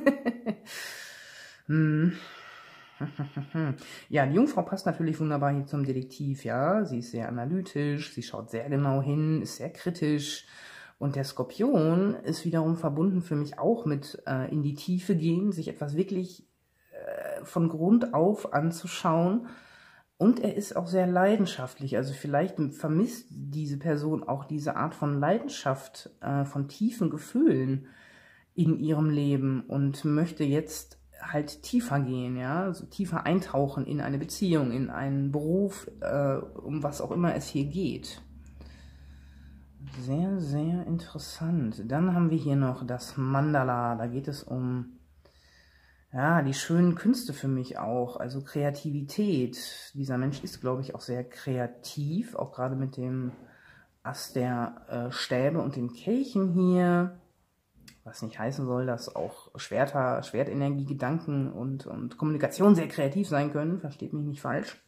Ja, die Jungfrau passt natürlich wunderbar hier zum Detektiv, ja. Sie ist sehr analytisch, sie schaut sehr genau hin, ist sehr kritisch. Und der Skorpion ist wiederum verbunden für mich auch mit in die Tiefe gehen, sich etwas wirklich von Grund auf anzuschauen. Und er ist auch sehr leidenschaftlich, also vielleicht vermisst diese Person auch diese Art von Leidenschaft, von tiefen Gefühlen in ihrem Leben und möchte jetzt halt tiefer gehen, ja, also tiefer eintauchen in eine Beziehung, in einen Beruf, um was auch immer es hier geht. Sehr, sehr interessant. Dann haben wir hier noch das Mandala, da geht es um ja, die schönen Künste für mich auch, also Kreativität. Dieser Mensch ist, glaube ich, auch sehr kreativ, auch gerade mit dem Ast der Stäbe und den Kelchen hier. Was nicht heißen soll, dass auch Schwertenergie, Gedanken und Kommunikation sehr kreativ sein können, versteht mich nicht falsch.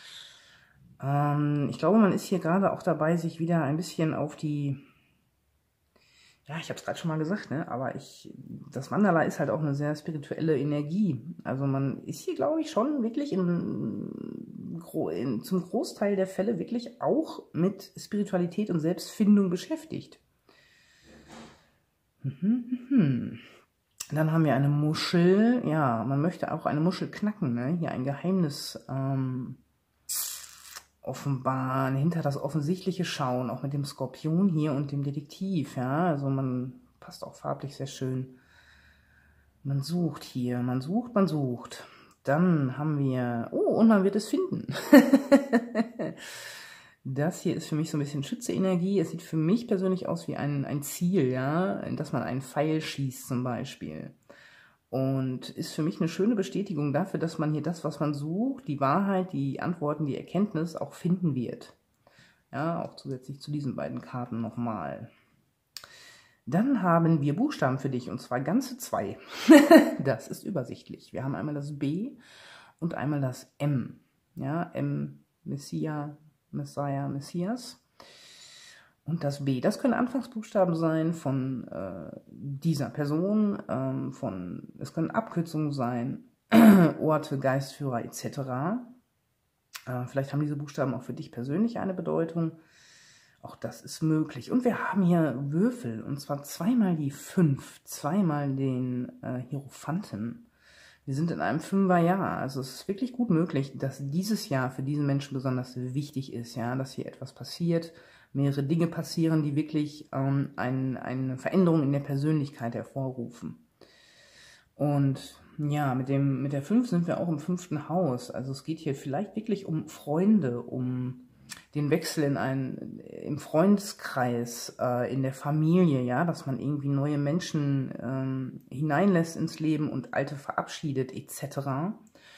Ich glaube, man ist hier gerade auch dabei, sich wieder ein bisschen auf die... Ja, ich habe es gerade schon mal gesagt, ne? Aber das Mandala ist halt auch eine sehr spirituelle Energie. Also man ist hier, glaube ich, schon wirklich zum Großteil der Fälle wirklich auch mit Spiritualität und Selbstfindung beschäftigt. Dann haben wir eine Muschel. Ja, man möchte auch eine Muschel knacken, ne? Hier ein Geheimnis offenbaren, hinter das Offensichtliche schauen, auch mit dem Skorpion hier und dem Detektiv, ja, also man passt auch farblich sehr schön. Man sucht hier, man sucht. Dann haben wir, oh, und man wird es finden. Das hier ist für mich so ein bisschen Schütze-Energie. Es sieht für mich persönlich aus wie ein Ziel, ja, in das man einen Pfeil schießt zum Beispiel. Und ist für mich eine schöne Bestätigung dafür, dass man hier das, was man sucht, die Wahrheit, die Antworten, die Erkenntnis auch finden wird. Ja, auch zusätzlich zu diesen beiden Karten nochmal. Dann haben wir Buchstaben für dich, und zwar ganze 2. Das ist übersichtlich. Wir haben einmal das B und einmal das M. Ja, M, Messias. Und das B, das können Anfangsbuchstaben sein von dieser Person, es können Abkürzungen sein, Orte, Geistführer etc. Vielleicht haben diese Buchstaben auch für dich persönlich eine Bedeutung. Auch das ist möglich. Und wir haben hier Würfel, und zwar zweimal die 5, zweimal den Hierophanten. Wir sind in einem 5er-Jahr, also es ist wirklich gut möglich, dass dieses Jahr für diesen Menschen besonders wichtig ist, ja, dass hier etwas passiert, mehrere Dinge passieren, die wirklich eine Veränderung in der Persönlichkeit hervorrufen. Und ja, mit der 5 sind wir auch im 5. Haus. Also es geht hier vielleicht wirklich um Freunde, um den Wechsel im Freundeskreis, in der Familie, ja, dass man irgendwie neue Menschen hineinlässt ins Leben und alte verabschiedet, etc.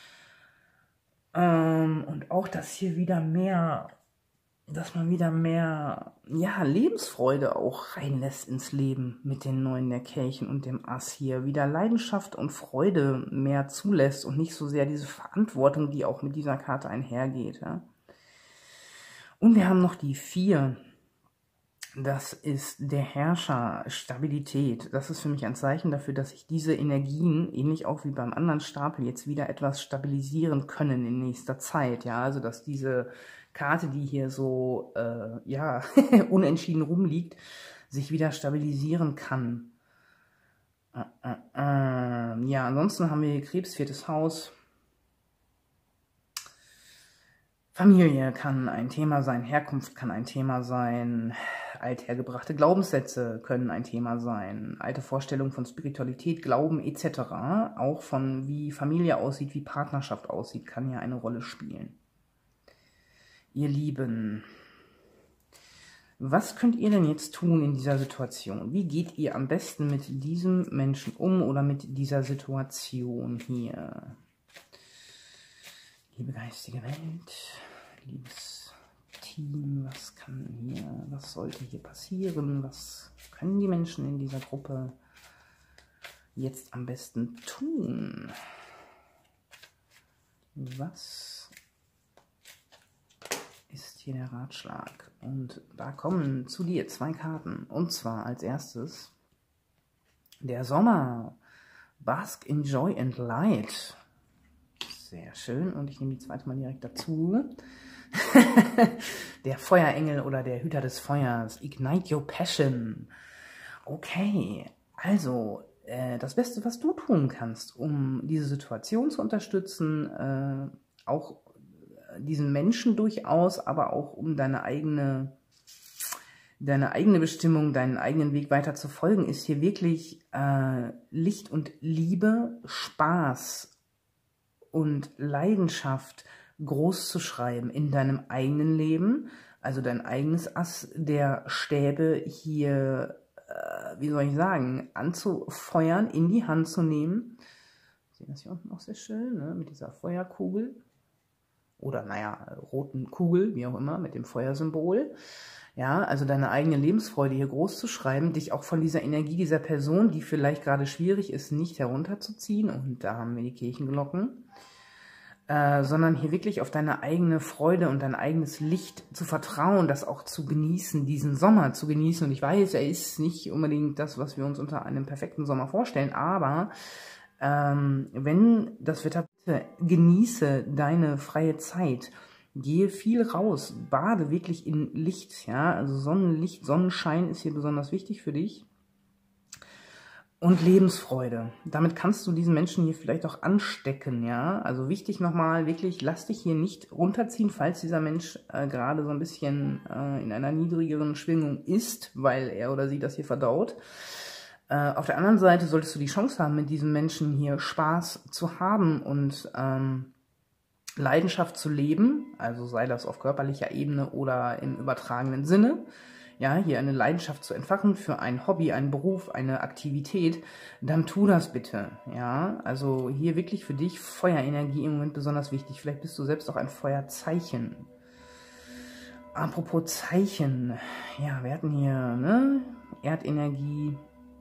Und auch, dass man wieder mehr, ja, Lebensfreude auch reinlässt ins Leben mit den 9 der Kelchen und dem Ass hier. Wieder Leidenschaft und Freude mehr zulässt und nicht so sehr diese Verantwortung, die auch mit dieser Karte einhergeht, ja. Und wir haben noch die 4. Das ist der Herrscher, Stabilität. Das ist für mich ein Zeichen dafür, dass sich diese Energien, ähnlich auch wie beim anderen Stapel, jetzt wieder etwas stabilisieren können in nächster Zeit. Ja, also dass diese Karte, die hier so ja unentschieden rumliegt, sich wieder stabilisieren kann. Ja, ansonsten haben wir hier Krebs, 4. Haus. Familie kann ein Thema sein, Herkunft kann ein Thema sein, Althergebrachte Glaubenssätze können ein Thema sein. Alte Vorstellungen von Spiritualität, Glauben etc. Auch von wie Familie aussieht, wie Partnerschaft aussieht, kann ja eine Rolle spielen. Ihr Lieben, was könnt ihr denn jetzt tun in dieser Situation? Wie geht ihr am besten mit diesem Menschen um oder mit dieser Situation hier? Liebe geistige Welt, liebes Team, was sollte hier passieren? Was können die Menschen in dieser Gruppe jetzt am besten tun? Was ist hier der Ratschlag? Und da kommen zu dir 2 Karten. Und zwar als erstes der Sommer. Bask in Joy and Light. Sehr schön. Und ich nehme die zweite mal direkt dazu. Der Feuerengel oder der Hüter des Feuers. Ignite your passion. Okay, also das Beste, was du tun kannst, um diese Situation zu unterstützen, auch diesen Menschen durchaus, aber auch um deine eigene Bestimmung, deinen eigenen Weg weiter zu folgen, ist hier wirklich Licht und Liebe, Spaß und Leidenschaft groß zu schreiben in deinem eigenen Leben, also dein eigenes Ass der Stäbe hier, wie soll ich sagen, anzufeuern, in die Hand zu nehmen. Sie sehen das hier unten auch sehr schön, ne? Mit dieser Feuerkugel oder naja, roten Kugel, wie auch immer, mit dem Feuersymbol. Ja, also deine eigene Lebensfreude hier groß zu schreiben, dich auch von dieser Energie dieser Person, die vielleicht gerade schwierig ist, nicht herunterzuziehen. Und da haben wir die Kirchenglocken. Sondern hier wirklich auf deine eigene Freude und dein eigenes Licht zu vertrauen, das auch zu genießen, diesen Sommer zu genießen. Und ich weiß, er ist nicht unbedingt das, was wir uns unter einem perfekten Sommer vorstellen, aber wenn das Wetter, bitte genieße deine freie Zeit. Gehe viel raus, bade wirklich in Licht, ja, also Sonnenlicht, Sonnenschein ist hier besonders wichtig für dich. Und Lebensfreude. Damit kannst du diesen Menschen hier vielleicht auch anstecken, ja. Also wichtig nochmal, wirklich, lass dich hier nicht runterziehen, falls dieser Mensch gerade so ein bisschen in einer niedrigeren Schwingung ist, weil er oder sie das hier verdaut. Auf der anderen Seite solltest du die Chance haben, mit diesem Menschen hier Spaß zu haben und Leidenschaft zu leben, also sei das auf körperlicher Ebene oder im übertragenen Sinne. Ja, hier eine Leidenschaft zu entfachen für ein Hobby, einen Beruf, eine Aktivität, dann tu das bitte. Ja, also hier wirklich für dich Feuerenergie im Moment besonders wichtig. Vielleicht bist du selbst auch ein Feuerzeichen. Apropos Zeichen, ja, wir hatten hier, ne, Erdenergie,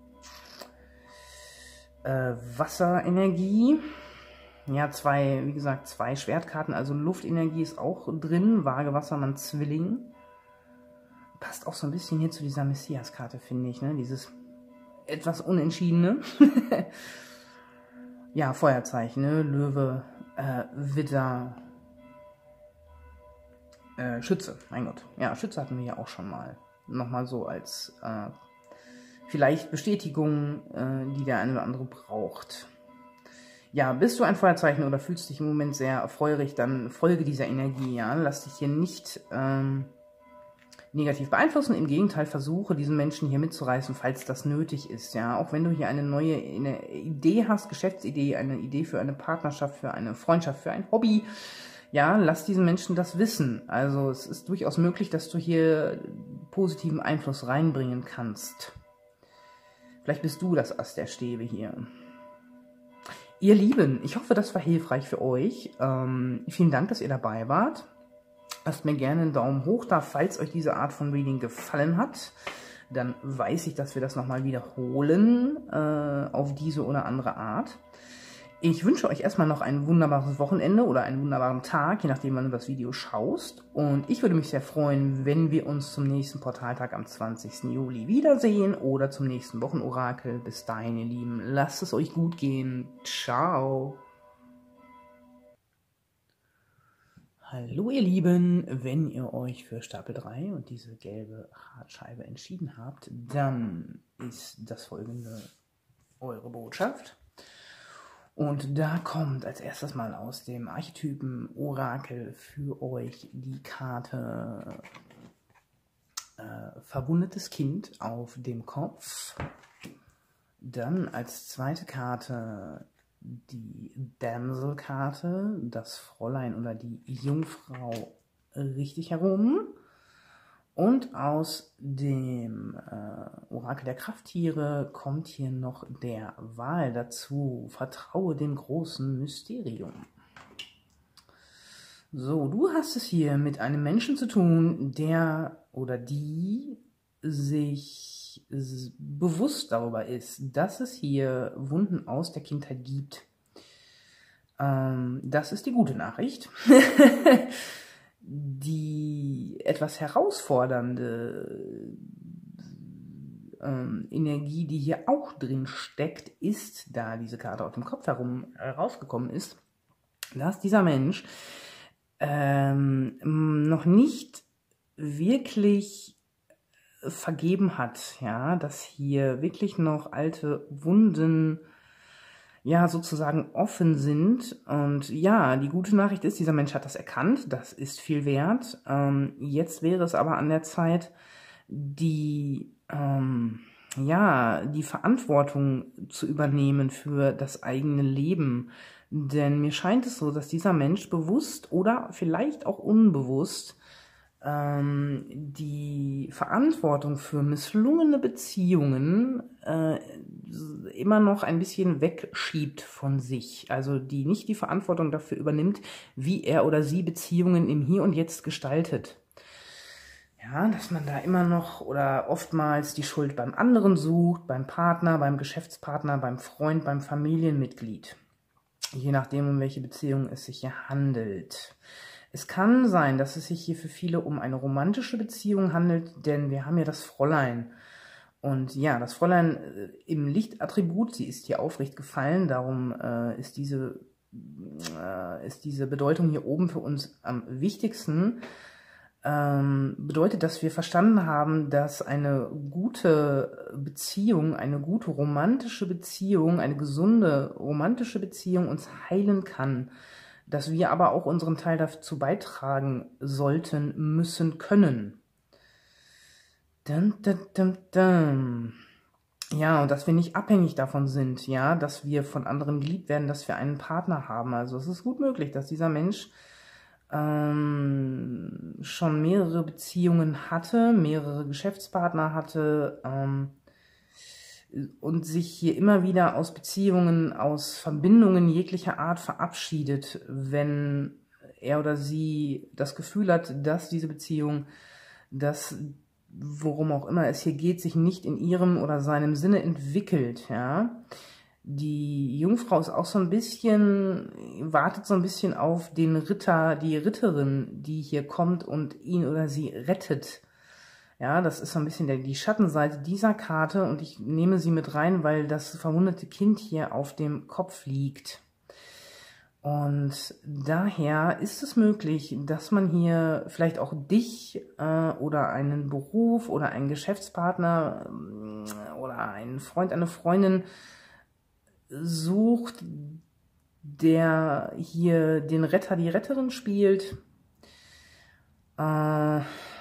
Wasserenergie. Ja, wie gesagt, 2 Schwertkarten, also Luftenergie ist auch drin, Waage, Wassermann, Zwilling. Passt auch so ein bisschen hier zu dieser Messias-Karte, finde ich, ne? Dieses etwas Unentschiedene. Ja, Feuerzeichen, ne? Löwe, Widder, Schütze, mein Gott. Ja, Schütze hatten wir ja auch schon mal. Nochmal so als vielleicht Bestätigung, die der eine oder andere braucht. Ja, bist du ein Feuerzeichen oder fühlst dich im Moment sehr feurig, dann folge dieser Energie, ja? Lass dich hier nicht negativ beeinflussen. Im Gegenteil, versuche diesen Menschen hier mitzureißen, falls das nötig ist. Ja, auch wenn du hier eine Idee hast, Geschäftsidee, eine Idee für eine Partnerschaft, für eine Freundschaft, für ein Hobby, ja, lass diesen Menschen das wissen. Also es ist durchaus möglich, dass du hier positiven Einfluss reinbringen kannst. Vielleicht bist du das Ass der Stäbe hier. Ihr Lieben, ich hoffe, das war hilfreich für euch. Vielen Dank, dass ihr dabei wart. Lasst mir gerne einen Daumen hoch da, falls euch diese Art von Reading gefallen hat. Dann weiß ich, dass wir das nochmal wiederholen auf diese oder andere Art. Ich wünsche euch erstmal noch ein wunderbares Wochenende oder einen wunderbaren Tag, je nachdem, wann du das Video schaust. Und ich würde mich sehr freuen, wenn wir uns zum nächsten Portaltag am 20. Juli wiedersehen oder zum nächsten Wochenorakel. Bis dahin, ihr Lieben, lasst es euch gut gehen. Ciao. Hallo ihr Lieben, wenn ihr euch für Stapel 3 und diese gelbe Hartscheibe entschieden habt, dann ist das folgende eure Botschaft. Und da kommt als erstes mal aus dem Archetypen Orakel für euch die Karte verwundetes Kind auf dem Kopf. Dann als zweite Karte die Damsel-Karte, das Fräulein oder die Jungfrau richtig herum. Und aus dem Orakel der Krafttiere kommt hier noch der Wal dazu. Vertraue dem großen Mysterium. So, du hast es hier mit einem Menschen zu tun, der oder die sich bewusst darüber ist, dass es hier Wunden aus der Kindheit gibt. Das ist die gute Nachricht. Die etwas herausfordernde Energie, die hier auch drin steckt, ist, da diese Karte auf dem Kopf herum rausgekommen ist, dass dieser Mensch noch nicht wirklich vergeben hat, ja, dass hier wirklich noch alte Wunden ja sozusagen offen sind. Und ja, die gute Nachricht ist, dieser Mensch hat das erkannt, das ist viel wert. Jetzt wäre es aber an der Zeit, die Verantwortung zu übernehmen für das eigene Leben. Denn mir scheint es so, dass dieser Mensch bewusst oder vielleicht auch unbewusst die Verantwortung für misslungene Beziehungen immer noch ein bisschen wegschiebt von sich. Also die nicht die Verantwortung dafür übernimmt, wie er oder sie Beziehungen im Hier und Jetzt gestaltet. Ja, dass man da immer noch oder oftmals die Schuld beim anderen sucht, beim Partner, beim Geschäftspartner, beim Freund, beim Familienmitglied. Je nachdem, um welche Beziehung es sich hier handelt. Es kann sein, dass es sich hier für viele um eine romantische Beziehung handelt, denn wir haben ja das Fräulein. Und ja, das Fräulein im Lichtattribut, sie ist hier aufrecht gefallen, darum ist diese Bedeutung hier oben für uns am wichtigsten. Bedeutet, dass wir verstanden haben, dass eine gute Beziehung, eine gute romantische Beziehung, eine gesunde romantische Beziehung uns heilen kann. Dass wir aber auch unseren Teil dazu beitragen sollten, müssen, können. Ja, und dass wir nicht abhängig davon sind, ja, dass wir von anderen geliebt werden, dass wir einen Partner haben. Also es ist gut möglich, dass dieser Mensch schon mehrere Beziehungen hatte, mehrere Geschäftspartner hatte und sich hier immer wieder aus Beziehungen, aus Verbindungen jeglicher Art verabschiedet, wenn er oder sie das Gefühl hat, dass diese Beziehung, dass worum auch immer es hier geht, sich nicht in ihrem oder seinem Sinne entwickelt, ja. Die Jungfrau ist auch so ein bisschen, wartet so ein bisschen auf den Ritter, die Ritterin, die hier kommt und ihn oder sie rettet. Ja, das ist so ein bisschen die Schattenseite dieser Karte und ich nehme sie mit rein, weil das verwundete Kind hier auf dem Kopf liegt. Und daher ist es möglich, dass man hier vielleicht auch dich oder einen Beruf oder einen Geschäftspartner oder einen Freund, eine Freundin sucht, der hier den Retter, die Retterin spielt. Das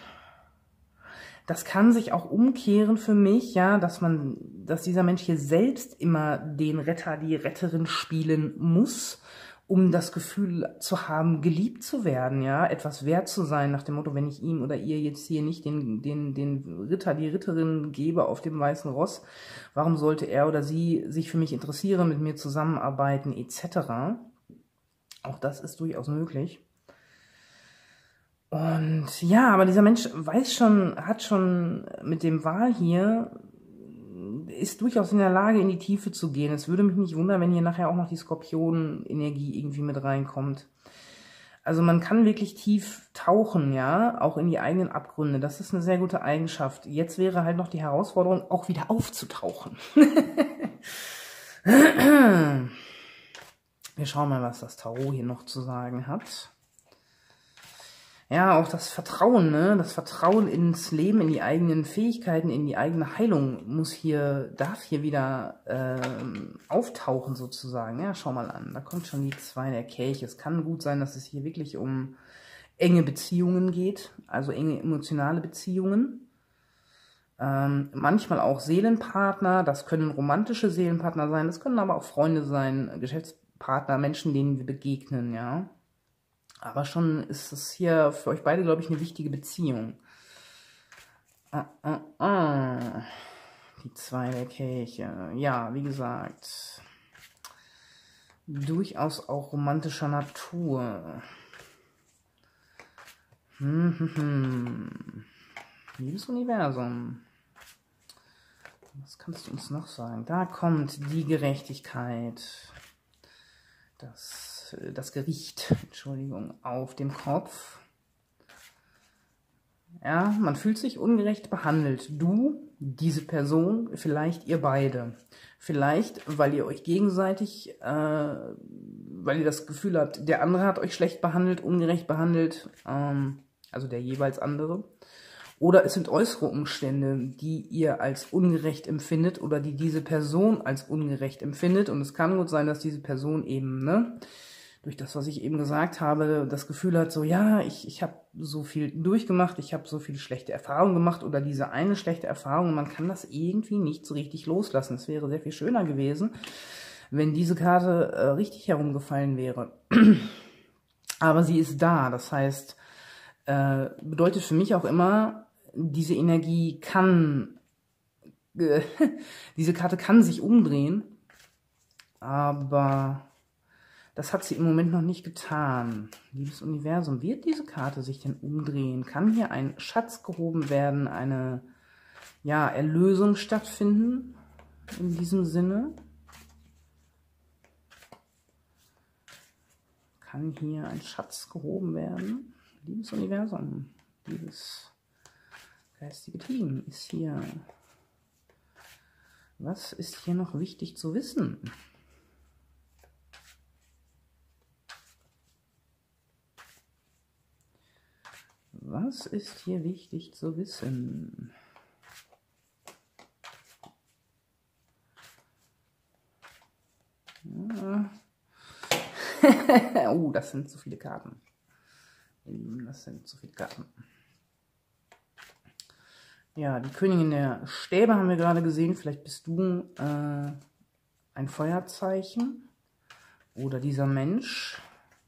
kann sich auch umkehren für mich, ja, dass dieser Mensch hier selbst immer den Retter, die Retterin spielen muss, um das Gefühl zu haben, geliebt zu werden, ja, etwas wert zu sein, nach dem Motto, wenn ich ihm oder ihr jetzt hier nicht den Ritter, die Ritterin gebe auf dem weißen Ross, warum sollte er oder sie sich für mich interessieren, mit mir zusammenarbeiten, etc. Auch das ist durchaus möglich. Und ja, aber dieser Mensch hat schon mit dem Wal hier, ist durchaus in der Lage, in die Tiefe zu gehen. Es würde mich nicht wundern, wenn hier nachher auch noch die Skorpion-Energie irgendwie mit reinkommt. Also man kann wirklich tief tauchen, ja, auch in die eigenen Abgründe. Das ist eine sehr gute Eigenschaft. Jetzt wäre halt noch die Herausforderung, auch wieder aufzutauchen. Wir schauen mal, was das Tarot hier noch zu sagen hat. Ja, auch das Vertrauen, ne? Das Vertrauen ins Leben, in die eigenen Fähigkeiten, in die eigene Heilung darf hier wieder auftauchen sozusagen. Ja, schau mal an, da kommt schon die 2 der Kelche. Es kann gut sein, dass es hier wirklich um enge Beziehungen geht, also enge emotionale Beziehungen. Manchmal auch Seelenpartner, das können romantische Seelenpartner sein, das können aber auch Freunde sein, Geschäftspartner, Menschen, denen wir begegnen, ja. Aber schon ist es hier für euch beide, glaube ich, eine wichtige Beziehung. Die 2 der Kelche. Ja, wie gesagt, durchaus auch romantischer Natur. Liebes Universum. Was kannst du uns noch sagen? Da kommt die Gerechtigkeit. Das Gericht, Entschuldigung, auf dem Kopf. Ja, man fühlt sich ungerecht behandelt. Du, diese Person, vielleicht ihr beide. Vielleicht, weil ihr euch gegenseitig, weil ihr das Gefühl habt, der andere hat euch schlecht behandelt, ungerecht behandelt, also der jeweils andere. Oder es sind äußere Umstände, die ihr als ungerecht empfindet oder die diese Person als ungerecht empfindet. Und es kann gut sein, dass diese Person eben, ne, durch das, was ich eben gesagt habe, das Gefühl hat, so, ja, ich habe so viel durchgemacht, ich habe so viele schlechte Erfahrungen gemacht oder diese eine schlechte Erfahrung, man kann das irgendwie nicht so richtig loslassen. Es wäre sehr viel schöner gewesen, wenn diese Karte richtig herumgefallen wäre. Aber sie ist da, das heißt, bedeutet für mich auch immer, diese Energie kann, diese Karte kann sich umdrehen, aber das hat sie im Moment noch nicht getan. Liebes Universum, wird diese Karte sich denn umdrehen? Kann hier ein Schatz gehoben werden, eine, ja, Erlösung stattfinden in diesem Sinne? Kann hier ein Schatz gehoben werden? Liebes Universum, liebes geistige Team, ist hier. Was ist hier noch wichtig zu wissen? Was ist hier wichtig zu wissen? Ja. Das sind zu viele Karten. Das sind zu viele Karten. Ja, die Königin der Stäbe haben wir gerade gesehen. Vielleicht bist du ein Feuerzeichen. Oder dieser Mensch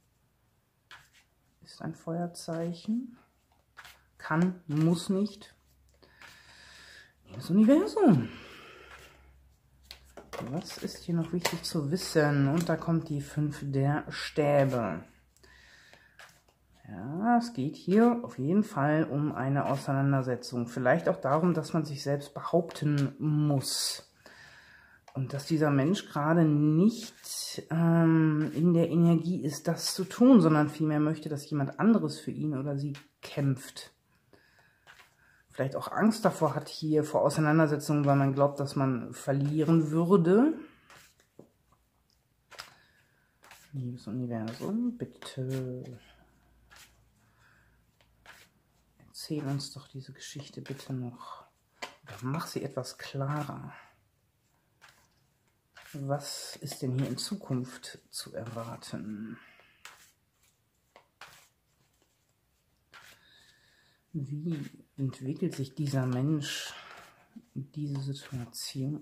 ist ein Feuerzeichen. Kann, muss nicht. Das Universum. Was ist hier noch wichtig zu wissen? Und da kommt die 5 der Stäbe. Ja, es geht hier auf jeden Fall um eine Auseinandersetzung. Vielleicht auch darum, dass man sich selbst behaupten muss. Und dass dieser Mensch gerade nicht in der Energie ist, das zu tun, sondern vielmehr möchte, dass jemand anderes für ihn oder sie kämpft. Vielleicht auch Angst davor hat hier vor Auseinandersetzungen, weil man glaubt, dass man verlieren würde. Liebes Universum, bitte erzähl uns doch diese Geschichte bitte noch. Oder mach sie etwas klarer. Was ist denn hier in Zukunft zu erwarten? Wie entwickelt sich dieser Mensch in diese Situation?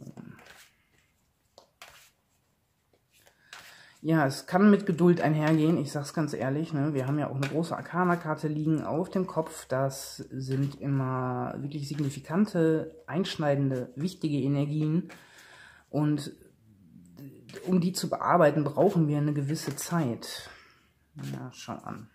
Ja, es kann mit Geduld einhergehen, ich sage es ganz ehrlich, ne? Wir haben ja auch eine große Arcana-Karte liegen auf dem Kopf. Das sind immer wirklich signifikante, einschneidende, wichtige Energien. Und um die zu bearbeiten, brauchen wir eine gewisse Zeit. Ja, schau an.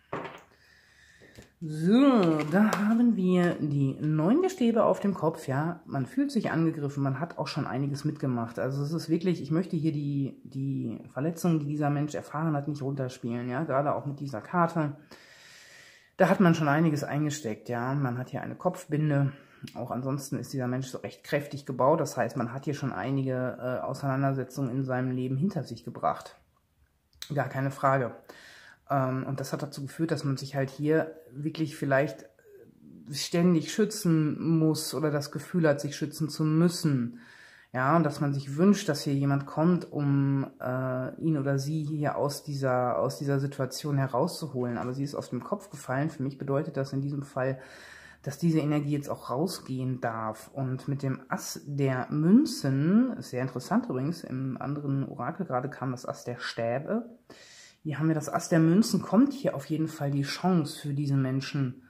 So, da haben wir die 9 der Stäbe auf dem Kopf, ja. Man fühlt sich angegriffen, man hat auch schon einiges mitgemacht. Also es ist wirklich, ich möchte hier die Verletzungen, die dieser Mensch erfahren hat, nicht runterspielen, ja. Gerade auch mit dieser Karte. Da hat man schon einiges eingesteckt, ja. Man hat hier eine Kopfbinde. Auch ansonsten ist dieser Mensch so recht kräftig gebaut. Das heißt, man hat hier schon einige Auseinandersetzungen in seinem Leben hinter sich gebracht. Gar keine Frage. Und das hat dazu geführt, dass man sich halt hier wirklich vielleicht ständig schützen muss oder das Gefühl hat, sich schützen zu müssen. Ja, und dass man sich wünscht, dass hier jemand kommt, um ihn oder sie hier aus dieser Situation herauszuholen. Aber sie ist aus dem Kopf gefallen. Für mich bedeutet das in diesem Fall, dass diese Energie jetzt auch rausgehen darf. Und mit dem Ass der Münzen, ist sehr interessant übrigens, im anderen Orakel gerade kam das Ass der Stäbe. Hier haben wir das Ass der Münzen, kommt hier auf jeden Fall die Chance für diesen Menschen,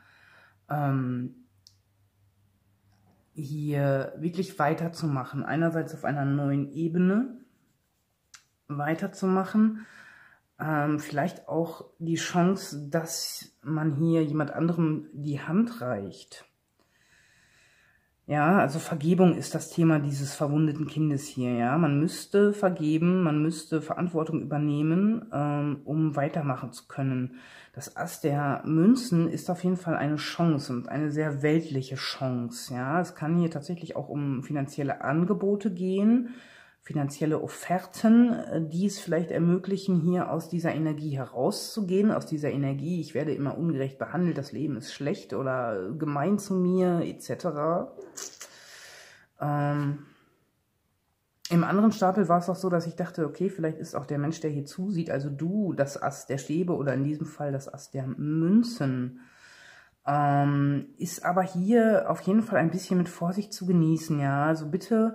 hier wirklich weiterzumachen. Einerseits auf einer neuen Ebene weiterzumachen. Vielleicht auch die Chance, dass man hier jemand anderem die Hand reicht. Ja, also Vergebung ist das Thema dieses verwundeten Kindes hier, ja. Man müsste vergeben, man müsste Verantwortung übernehmen, um weitermachen zu können. Das Ass der Münzen ist auf jeden Fall eine Chance und eine sehr weltliche Chance, ja. Es kann hier tatsächlich auch um finanzielle Angebote gehen, finanzielle Offerten, die es vielleicht ermöglichen, hier aus dieser Energie herauszugehen, aus dieser Energie, ich werde immer ungerecht behandelt, das Leben ist schlecht oder gemein zu mir, etc. Im anderen Stapel war es auch so, dass ich dachte, okay, vielleicht ist auch der Mensch, der hier zusieht, also du, das Ass der Stäbe oder in diesem Fall das Ass der Münzen, ist aber hier auf jeden Fall ein bisschen mit Vorsicht zu genießen, ja, also bitte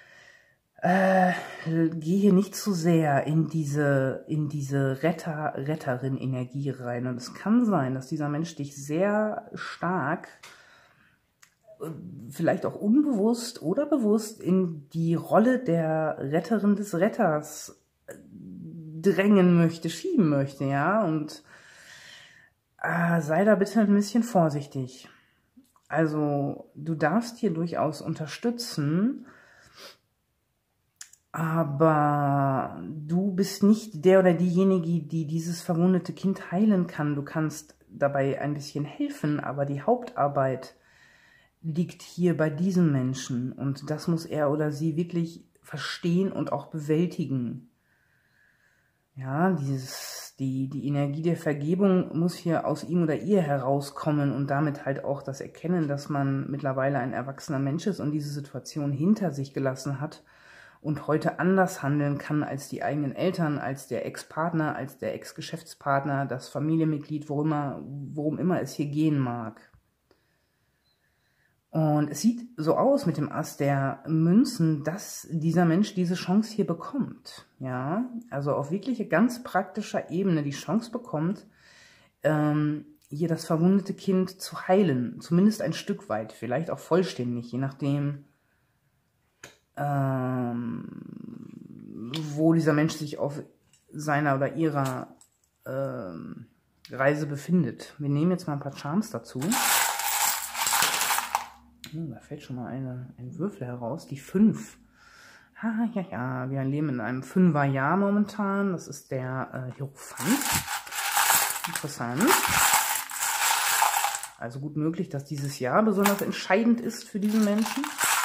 geh hier nicht zu sehr in diese Retterin-Energie rein. Und es kann sein, dass dieser Mensch dich sehr stark, vielleicht auch unbewusst oder bewusst, in die Rolle der Retterin des Retters drängen möchte, schieben möchte, ja. Und sei da bitte ein bisschen vorsichtig. Also, du darfst hier durchaus unterstützen, aber du bist nicht der oder diejenige, die dieses verwundete Kind heilen kann. Du kannst dabei ein bisschen helfen, aber die Hauptarbeit liegt hier bei diesem Menschen. Und das muss er oder sie wirklich verstehen und auch bewältigen. Ja, die Energie der Vergebung muss hier aus ihm oder ihr herauskommen und damit halt auch das Erkennen, dass man mittlerweile ein erwachsener Mensch ist und diese Situation hinter sich gelassen hat und heute anders handeln kann als die eigenen Eltern, als der Ex-Partner, als der Ex-Geschäftspartner, das Familienmitglied, worum immer es hier gehen mag. Und es sieht so aus mit dem Ass der Münzen, dass dieser Mensch diese Chance hier bekommt. Ja, also auf wirkliche ganz praktischer Ebene die Chance bekommt, hier das verwundete Kind zu heilen. Zumindest ein Stück weit, vielleicht auch vollständig, je nachdem, wo dieser Mensch sich auf seiner oder ihrer Reise befindet. Wir nehmen jetzt mal ein paar Charms dazu. Da fällt schon mal ein Würfel heraus, die 5. Ja, wir leben in einem 5er-Jahr momentan. Das ist der Hierophant. Interessant. Also gut möglich, dass dieses Jahr besonders entscheidend ist für diesen Menschen.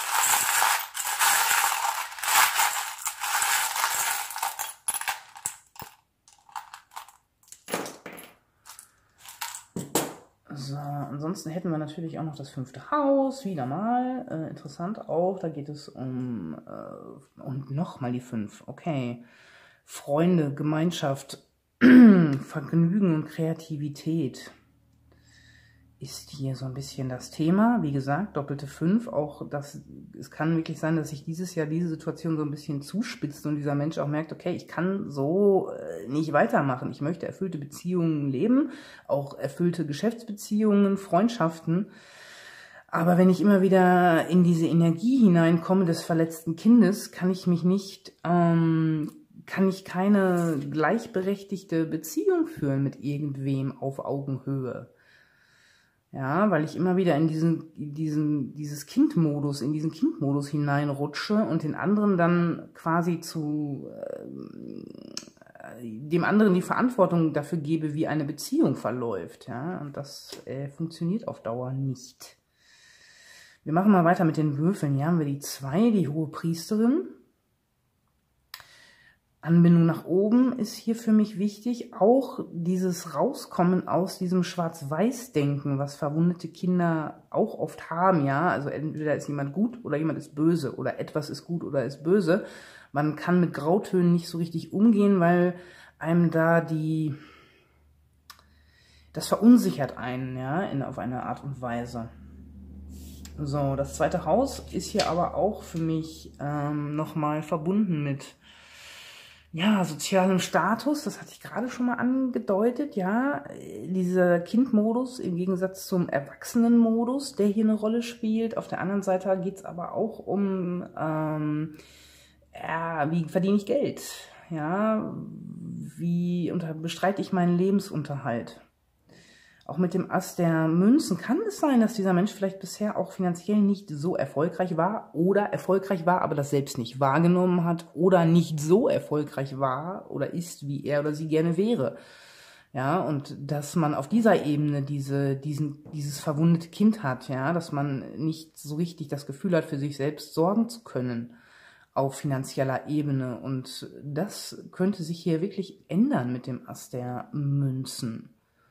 So, ansonsten hätten wir natürlich auch noch das 5. Haus, wieder mal, interessant auch, da geht es um, und nochmal die 5, okay, Freunde, Gemeinschaft, Vergnügen und Kreativität ist hier so ein bisschen das Thema, wie gesagt, doppelte 5, auch es kann wirklich sein, dass sich dieses Jahr diese Situation so ein bisschen zuspitzt und dieser Mensch auch merkt, okay, ich kann so nicht weitermachen, ich möchte erfüllte Beziehungen leben, auch erfüllte Geschäftsbeziehungen, Freundschaften, aber wenn ich immer wieder in diese Energie hineinkomme des verletzten Kindes, kann ich keine gleichberechtigte Beziehung führen mit irgendwem auf Augenhöhe. Ja, weil ich immer wieder in diesen Kindmodus hineinrutsche und den anderen dann quasi dem anderen die Verantwortung dafür gebe, wie eine Beziehung verläuft. Ja, und das funktioniert auf Dauer nicht. Wir machen mal weiter mit den Würfeln. Hier haben wir die 2, die Hohepriesterin. Anbindung nach oben ist hier für mich wichtig. Auch dieses Rauskommen aus diesem Schwarz-Weiß-Denken, was verwundete Kinder auch oft haben, ja. Also entweder ist jemand gut oder jemand ist böse oder etwas ist gut oder ist böse. Man kann mit Grautönen nicht so richtig umgehen, weil einem da das verunsichert einen, ja, auf eine Art und Weise. So, das zweite Haus ist hier aber auch für mich nochmal verbunden mit, ja, sozialem Status. Das hatte ich gerade schon mal angedeutet, ja. Dieser Kindmodus im Gegensatz zum Erwachsenenmodus, der hier eine Rolle spielt. Auf der anderen Seite geht es aber auch um, ja, wie verdiene ich Geld? Ja, wie bestreite ich meinen Lebensunterhalt? Auch mit dem Ass der Münzen kann es sein, dass dieser Mensch vielleicht bisher auch finanziell nicht so erfolgreich war oder erfolgreich war, aber das selbst nicht wahrgenommen hat oder nicht so erfolgreich war oder ist, wie er oder sie gerne wäre. Ja, und dass man auf dieser Ebene dieses verwundete Kind hat, ja, dass man nicht so richtig das Gefühl hat, für sich selbst sorgen zu können auf finanzieller Ebene. Und das könnte sich hier wirklich ändern mit dem Ass der Münzen.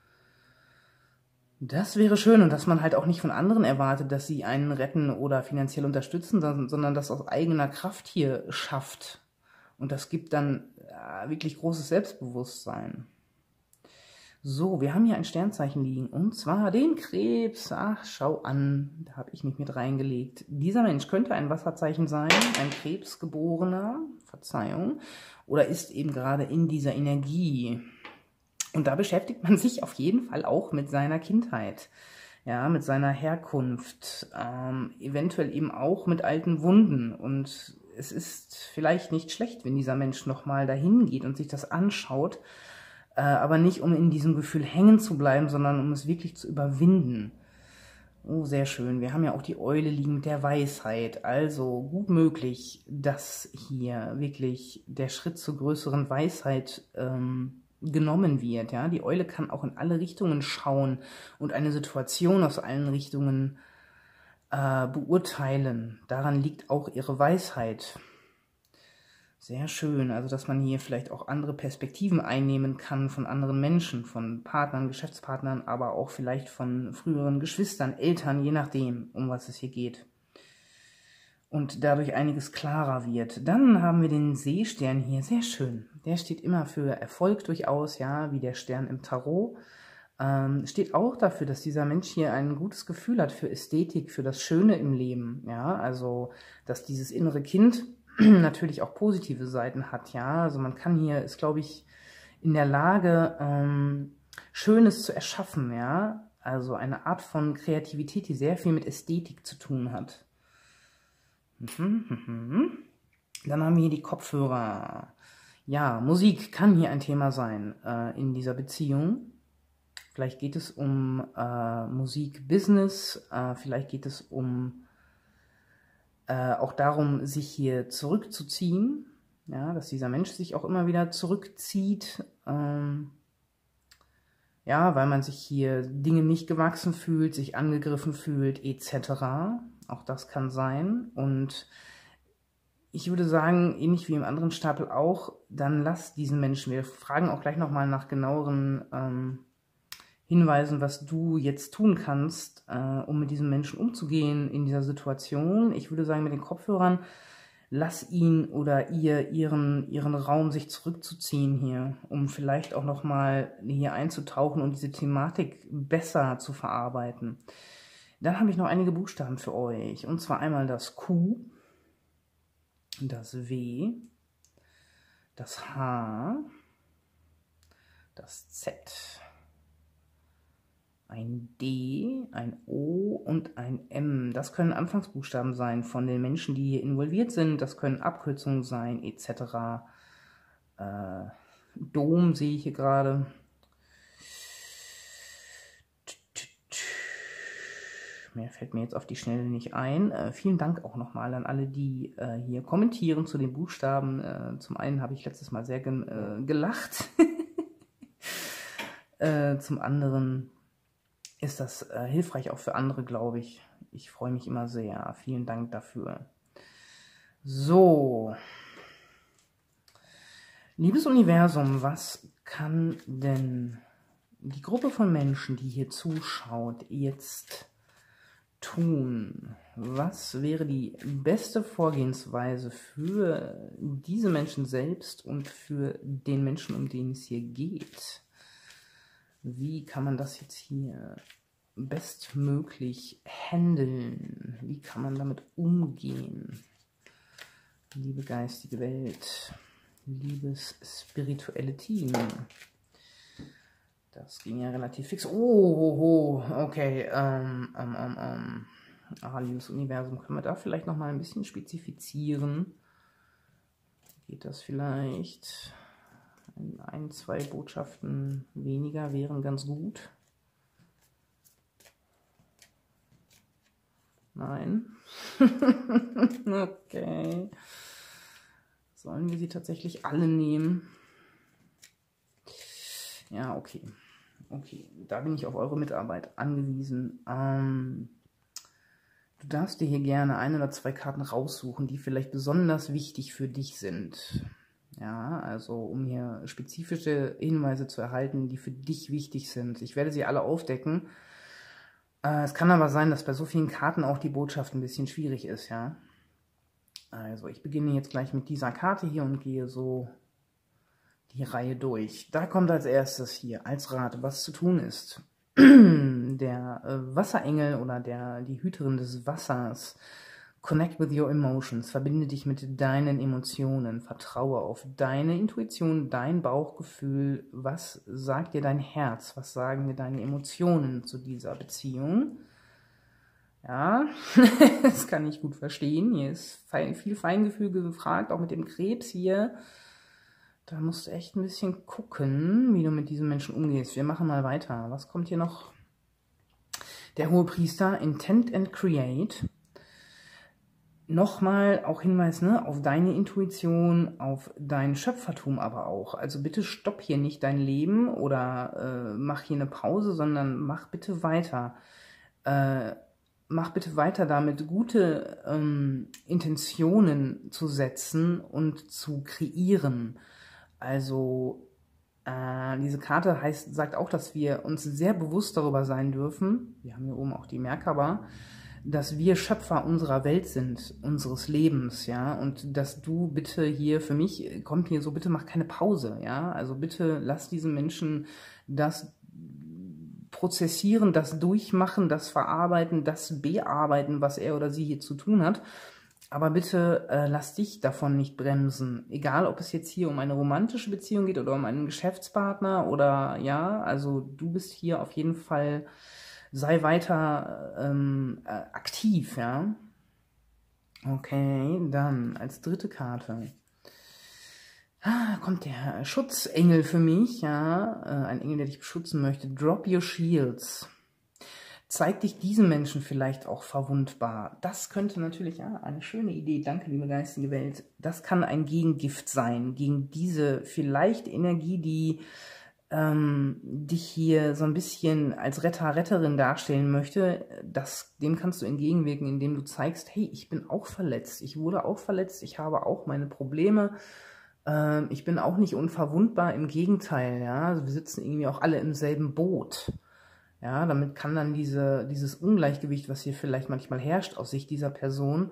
Das wäre schön, und dass man halt auch nicht von anderen erwartet, dass sie einen retten oder finanziell unterstützen, sondern das aus eigener Kraft hier schafft. Und das gibt dann wirklich großes Selbstbewusstsein. So, wir haben hier ein Sternzeichen liegen, und zwar den Krebs. Ach, schau an, da habe ich mich mit reingelegt. Dieser Mensch könnte ein Wasserzeichen sein, ein Krebsgeborener, Verzeihung, oder ist eben gerade in dieser Energie. Und da beschäftigt man sich auf jeden Fall auch mit seiner Kindheit, ja, mit seiner Herkunft, eventuell eben auch mit alten Wunden. Und es ist vielleicht nicht schlecht, wenn dieser Mensch nochmal dahin geht und sich das anschaut, aber nicht, um in diesem Gefühl hängen zu bleiben, sondern um es wirklich zu überwinden. Oh, sehr schön. Wir haben ja auch die Eule liegen mit der Weisheit. Also gut möglich, dass hier wirklich der Schritt zur größeren Weisheit genommen wird. Ja? Die Eule kann auch in alle Richtungen schauen und eine Situation aus allen Richtungen beurteilen. Daran liegt auch ihre Weisheit. Sehr schön, also dass man hier vielleicht auch andere Perspektiven einnehmen kann von anderen Menschen, von Partnern, Geschäftspartnern, aber auch vielleicht von früheren Geschwistern, Eltern, je nachdem, um was es hier geht. Und dadurch einiges klarer wird. Dann haben wir den Seestern hier, sehr schön. Der steht immer für Erfolg durchaus, ja, wie der Stern im Tarot. Steht auch dafür, dass dieser Mensch hier ein gutes Gefühl hat für Ästhetik, für das Schöne im Leben, ja, also dass dieses innere Kind natürlich auch positive Seiten hat, ja, also man kann hier, ist glaube ich in der Lage, Schönes zu erschaffen, ja, also eine Art von Kreativität, die sehr viel mit Ästhetik zu tun hat. Dann haben wir hier die Kopfhörer. Ja, Musik kann hier ein Thema sein in dieser Beziehung. Vielleicht geht es um Musikbusiness, vielleicht geht es um auch darum, sich hier zurückzuziehen, ja, dass dieser Mensch sich auch immer wieder zurückzieht, ja, weil man sich hier Dinge nicht gewachsen fühlt, sich angegriffen fühlt, etc. Auch das kann sein. Und ich würde sagen, ähnlich wie im anderen Stapel auch, dann lass diesen Menschen. Wir fragen auch gleich nochmal nach genaueren Hinweisen, was du jetzt tun kannst, um mit diesem Menschen umzugehen in dieser Situation. Ich würde sagen, mit den Kopfhörern, lass ihn oder ihr ihren Raum, sich zurückzuziehen hier, um vielleicht auch nochmal hier einzutauchen und diese Thematik besser zu verarbeiten. Dann habe ich noch einige Buchstaben für euch, und zwar einmal das Q, das W, das H, das Z, ein D, ein O und ein M. Das können Anfangsbuchstaben sein von den Menschen, die hier involviert sind. Das können Abkürzungen sein, etc. Dom sehe ich hier gerade. Mehr fällt mir jetzt auf die Schnelle nicht ein. Vielen Dank auch nochmal an alle, die hier kommentieren zu den Buchstaben. Zum einen habe ich letztes Mal sehr gelacht. Zum anderen ist das hilfreich auch für andere, glaube ich. Ich freue mich immer sehr. Vielen Dank dafür. So. Liebes Universum, was kann denn die Gruppe von Menschen, die hier zuschaut, jetzt tun? Was wäre die beste Vorgehensweise für diese Menschen selbst und für den Menschen, um den es hier geht? Wie kann man das jetzt hier bestmöglich handeln? Wie kann man damit umgehen? Liebe geistige Welt, liebes spirituelle Team. Das ging ja relativ fix. Oh, okay. Liebes Universum, können wir da vielleicht noch mal ein bisschen spezifizieren? Geht das vielleicht? Ein, zwei Botschaften weniger wären ganz gut. Nein. Okay. Sollen wir sie tatsächlich alle nehmen? Ja, okay. Okay, da bin ich auf eure Mitarbeit angewiesen. Du darfst dir hier gerne ein oder zwei Karten raussuchen, die vielleicht besonders wichtig für dich sind. Ja, also um hier spezifische Hinweise zu erhalten, die für dich wichtig sind. Ich werde sie alle aufdecken. Es kann aber sein, dass bei so vielen Karten auch die Botschaft ein bisschen schwierig ist, ja. Also ich beginne jetzt gleich mit dieser Karte hier und gehe so die Reihe durch. Da kommt als erstes hier als Rat, was zu tun ist. Der Wasserengel oder die Hüterin des Wassers. Connect with your emotions. Verbinde dich mit deinen Emotionen. Vertraue auf deine Intuition, dein Bauchgefühl. Was sagt dir dein Herz? Was sagen dir deine Emotionen zu dieser Beziehung? Ja, das kann ich gut verstehen. Hier ist viel Feingefühl gefragt, auch mit dem Krebs hier. Da musst du echt ein bisschen gucken, wie du mit diesem Menschen umgehst. Wir machen mal weiter. Was kommt hier noch? Der Hohepriester, Intent and Create. Nochmal auch Hinweis, ne, auf deine Intuition, auf dein Schöpfertum aber auch. Also bitte stopp hier nicht dein Leben oder mach hier eine Pause, sondern mach bitte weiter. Mach bitte weiter damit, gute Intentionen zu setzen und zu kreieren. Also diese Karte sagt auch, dass wir uns sehr bewusst darüber sein dürfen, wir haben hier oben auch die Merkaba, dass wir Schöpfer unserer Welt sind, unseres Lebens, ja, und dass du bitte hier, für mich kommt hier so, bitte mach keine Pause, ja, also bitte lass diesen Menschen das prozessieren, das durchmachen, das verarbeiten, das bearbeiten, was er oder sie hier zu tun hat. Aber bitte lass dich davon nicht bremsen. Egal, ob es jetzt hier um eine romantische Beziehung geht oder um einen Geschäftspartner oder ja, also du bist hier auf jeden Fall, sei weiter aktiv, ja. Okay, dann als dritte Karte kommt der Schutzengel für mich, ja, ein Engel, der dich beschützen möchte. Drop your shields. Zeig dich diesem Menschen vielleicht auch verwundbar. Das könnte natürlich, ja, eine schöne Idee, danke liebe geistige Welt, das kann ein Gegengift sein, gegen diese vielleicht Energie, die dich hier so ein bisschen als Retter, Retterin darstellen möchte. Dem kannst du entgegenwirken, indem du zeigst, hey, ich bin auch verletzt, ich wurde auch verletzt, ich habe auch meine Probleme, ich bin auch nicht unverwundbar, im Gegenteil, ja, also wir sitzen irgendwie auch alle im selben Boot. Ja, damit kann dann dieses Ungleichgewicht, was hier vielleicht manchmal herrscht aus Sicht dieser Person,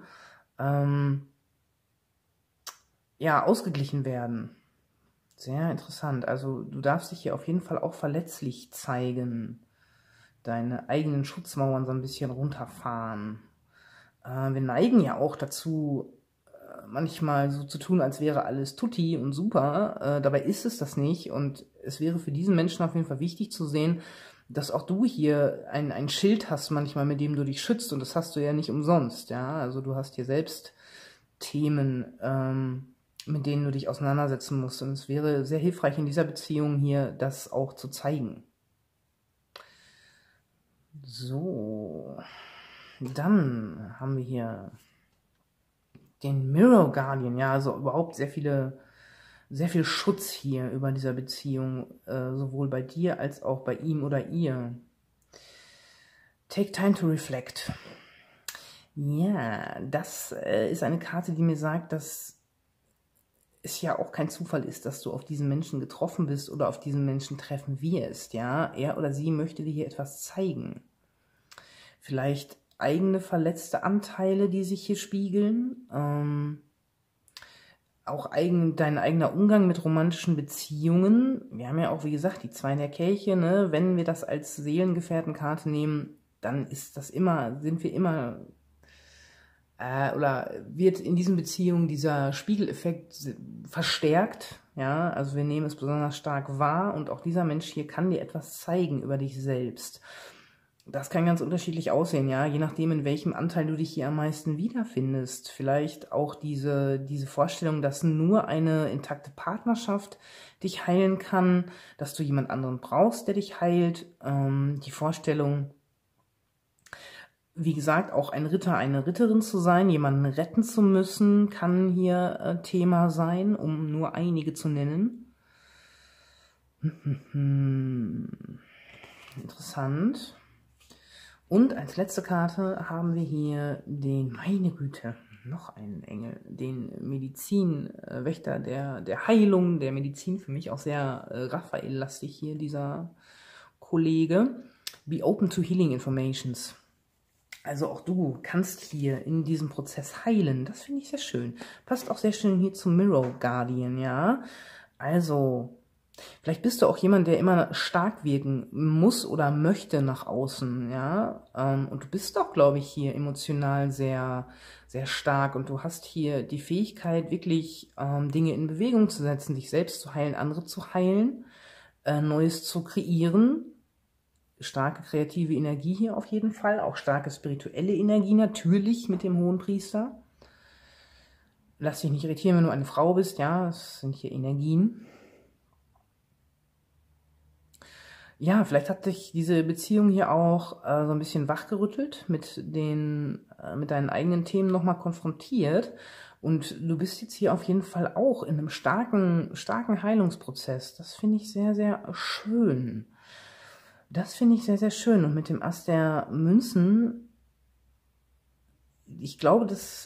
ja, ausgeglichen werden. Sehr interessant. Also du darfst dich hier auf jeden Fall auch verletzlich zeigen. Deine eigenen Schutzmauern so ein bisschen runterfahren. Wir neigen ja auch dazu, manchmal so zu tun, als wäre alles tutti und super. Dabei ist es das nicht. Und es wäre für diesen Menschen auf jeden Fall wichtig zu sehen, dass auch du hier ein Schild hast manchmal, mit dem du dich schützt. Und das hast du ja nicht umsonst. Ja, also du hast hier selbst Themen, mit denen du dich auseinandersetzen musst. Und es wäre sehr hilfreich in dieser Beziehung hier, das auch zu zeigen. So, dann haben wir hier den Mirror Guardian. Ja, also überhaupt sehr viel Schutz hier über dieser Beziehung, sowohl bei dir als auch bei ihm oder ihr. Take time to reflect. Ja, das ist eine Karte, die mir sagt, dass es ja auch kein Zufall ist, dass du auf diesen Menschen getroffen bist oder auf diesen Menschen treffen wirst, ja. Er oder sie möchte dir hier etwas zeigen. Vielleicht eigene verletzte Anteile, die sich hier spiegeln, auch dein eigener Umgang mit romantischen Beziehungen. Wir haben ja auch, wie gesagt, die 2 in der Kelche, ne? Wenn wir das als Seelengefährtenkarte nehmen, dann ist das sind wir immer oder wird in diesen Beziehungen dieser Spiegeleffekt verstärkt. Ja, also wir nehmen es besonders stark wahr und auch dieser Mensch hier kann dir etwas zeigen über dich selbst. Das kann ganz unterschiedlich aussehen, ja, je nachdem, in welchem Anteil du dich hier am meisten wiederfindest. Vielleicht auch diese Vorstellung, dass nur eine intakte Partnerschaft dich heilen kann, dass du jemand anderen brauchst, der dich heilt. Die Vorstellung, wie gesagt, auch ein Ritter, eine Ritterin zu sein, jemanden retten zu müssen, kann hier Thema sein, um nur einige zu nennen. Interessant. Und als letzte Karte haben wir hier den, meine Güte, noch einen Engel, den Medizinwächter der Heilung, der Medizin, für mich auch sehr Raphael-lastig hier, dieser Kollege. Be open to healing informations. Also auch du kannst hier in diesem Prozess heilen. Das finde ich sehr schön. Passt auch sehr schön hier zum Mirror Guardian, ja. Also, vielleicht bist du auch jemand, der immer stark wirken muss oder möchte nach außen, ja. Und du bist auch, glaube ich, hier emotional sehr, sehr stark. Und du hast hier die Fähigkeit, wirklich Dinge in Bewegung zu setzen, dich selbst zu heilen, andere zu heilen, Neues zu kreieren. Starke kreative Energie hier auf jeden Fall, auch starke spirituelle Energie natürlich mit dem Hohenpriester. Lass dich nicht irritieren, wenn du eine Frau bist, ja, das sind hier Energien. Ja, vielleicht hat dich diese Beziehung hier auch so ein bisschen wachgerüttelt, mit deinen eigenen Themen nochmal konfrontiert. Und du bist jetzt hier auf jeden Fall auch in einem starken Heilungsprozess. Das finde ich sehr, sehr schön. Das finde ich sehr, sehr schön. Und mit dem Ass der Münzen, ich glaube,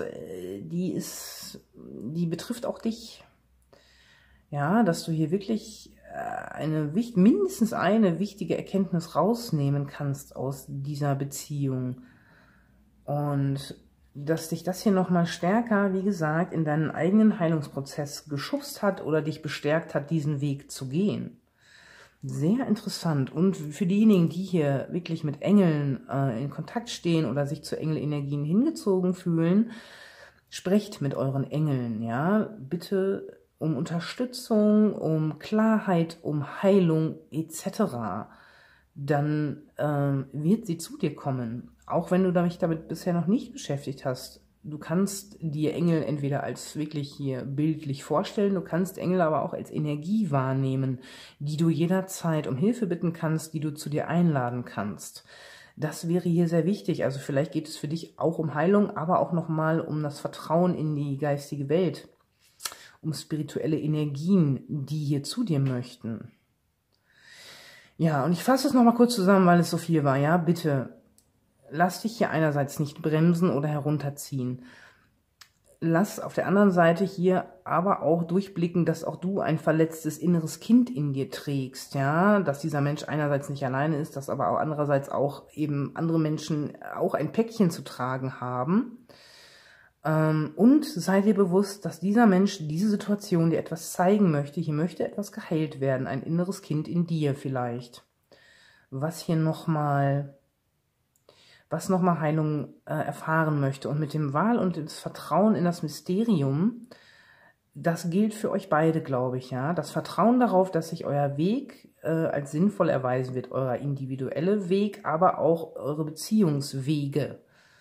die betrifft auch dich. Ja, dass du hier wirklich mindestens eine wichtige Erkenntnis rausnehmen kannst aus dieser Beziehung. Und dass dich das hier nochmal stärker, wie gesagt, in deinen eigenen Heilungsprozess geschubst hat oder dich bestärkt hat, diesen Weg zu gehen. Sehr interessant. Und für diejenigen, die hier wirklich mit Engeln in Kontakt stehen oder sich zu Engelenergien hingezogen fühlen, sprecht mit euren Engeln, ja. Bitte um Unterstützung, um Klarheit, um Heilung etc. Dann wird sie zu dir kommen. Auch wenn du dich damit bisher noch nicht beschäftigt hast. Du kannst dir Engel entweder als wirklich hier bildlich vorstellen, du kannst Engel aber auch als Energie wahrnehmen, die du jederzeit um Hilfe bitten kannst, die du zu dir einladen kannst. Das wäre hier sehr wichtig. Also vielleicht geht es für dich auch um Heilung, aber auch nochmal um das Vertrauen in die geistige Welt, um spirituelle Energien, die hier zu dir möchten. Ja, und ich fasse es nochmal kurz zusammen, weil es so viel war. Ja, bitte. Lass dich hier einerseits nicht bremsen oder herunterziehen. Lass auf der anderen Seite hier aber auch durchblicken, dass auch du ein verletztes inneres Kind in dir trägst, ja, dass dieser Mensch einerseits nicht alleine ist, dass aber auch andererseits auch eben andere Menschen auch ein Päckchen zu tragen haben. Und sei dir bewusst, dass dieser Mensch diese Situation dir etwas zeigen möchte. Hier möchte etwas geheilt werden, ein inneres Kind in dir vielleicht, was nochmal Heilung erfahren möchte. Und mit dem Wahl und das Vertrauen in das Mysterium, das gilt für euch beide, glaube ich, ja. Das Vertrauen darauf, dass sich euer Weg als sinnvoll erweisen wird, euer individuelle Weg, aber auch eure Beziehungswege.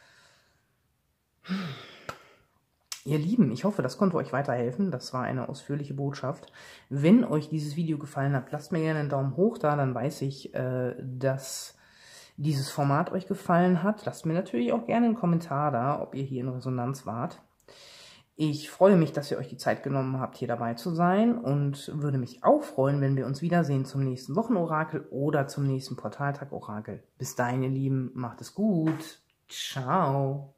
Ihr Lieben, ich hoffe, das konnte euch weiterhelfen. Das war eine ausführliche Botschaft. Wenn euch dieses Video gefallen hat, lasst mir gerne einen Daumen hoch da, dann weiß ich, dass dieses Format euch gefallen hat. Lasst mir natürlich auch gerne einen Kommentar da, ob ihr hier in Resonanz wart. Ich freue mich, dass ihr euch die Zeit genommen habt, hier dabei zu sein und würde mich auch freuen, wenn wir uns wiedersehen zum nächsten Wochenorakel oder zum nächsten Portaltag-Orakel. Bis dahin, ihr Lieben, macht es gut. Ciao.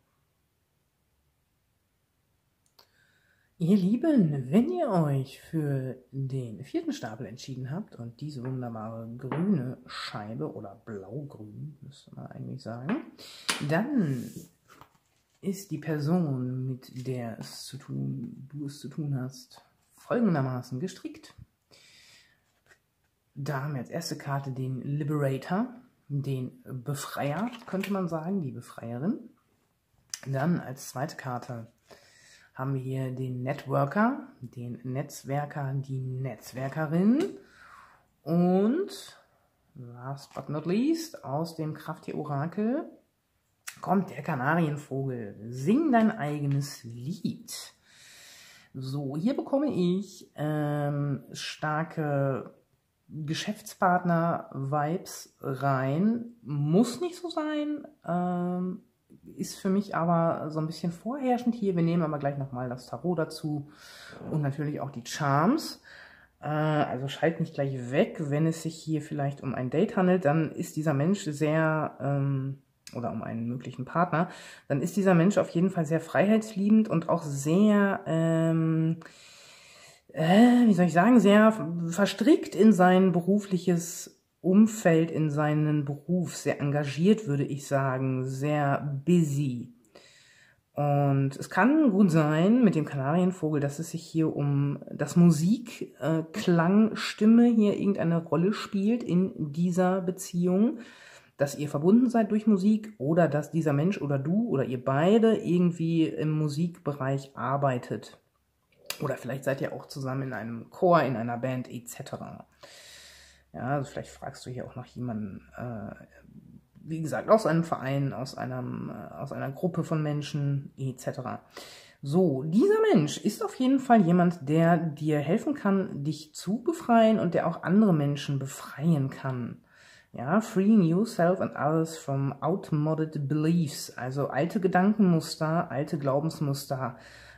Ihr Lieben, wenn ihr euch für den 4. Stapel entschieden habt und diese wunderbare grüne Scheibe oder blau-grün, müsste man eigentlich sagen, dann ist die Person, mit der du es zu tun hast, folgendermaßen gestrickt. Da haben wir als erste Karte den Liberator, den Befreier, könnte man sagen, die Befreierin. Dann als zweite Karte haben wir hier den Networker, den Netzwerker, die Netzwerkerin. Und last but not least, aus dem Krafttier-Orakel kommt der Kanarienvogel. Sing dein eigenes Lied. So, hier bekomme ich starke Geschäftspartner-Vibes rein. Muss nicht so sein. Ist für mich aber so ein bisschen vorherrschend hier. Wir nehmen aber gleich nochmal das Tarot dazu und natürlich auch die Charms. Also schalt nicht gleich weg, wenn es sich hier vielleicht um ein Date handelt, dann ist dieser Mensch sehr, oder um einen möglichen Partner, dann ist dieser Mensch auf jeden Fall sehr freiheitsliebend und auch sehr, wie soll ich sagen, sehr verstrickt in sein berufliches Umfeld, in seinen Beruf, sehr engagiert, würde ich sagen, sehr busy. Und es kann gut sein mit dem Kanarienvogel, dass es sich hier um das Musikklang, Stimme hier irgendeine Rolle spielt in dieser Beziehung, dass ihr verbunden seid durch Musik oder dass dieser Mensch oder du oder ihr beide irgendwie im Musikbereich arbeitet. Oder vielleicht seid ihr auch zusammen in einem Chor, in einer Band etc. Ja, also vielleicht fragst du hier auch noch jemanden, wie gesagt, aus einem Verein, aus einer Gruppe von Menschen etc. So, dieser Mensch ist auf jeden Fall jemand, der dir helfen kann, dich zu befreien und der auch andere Menschen befreien kann. Ja, freeing yourself and others from outmoded beliefs, also alte Gedankenmuster, alte Glaubensmuster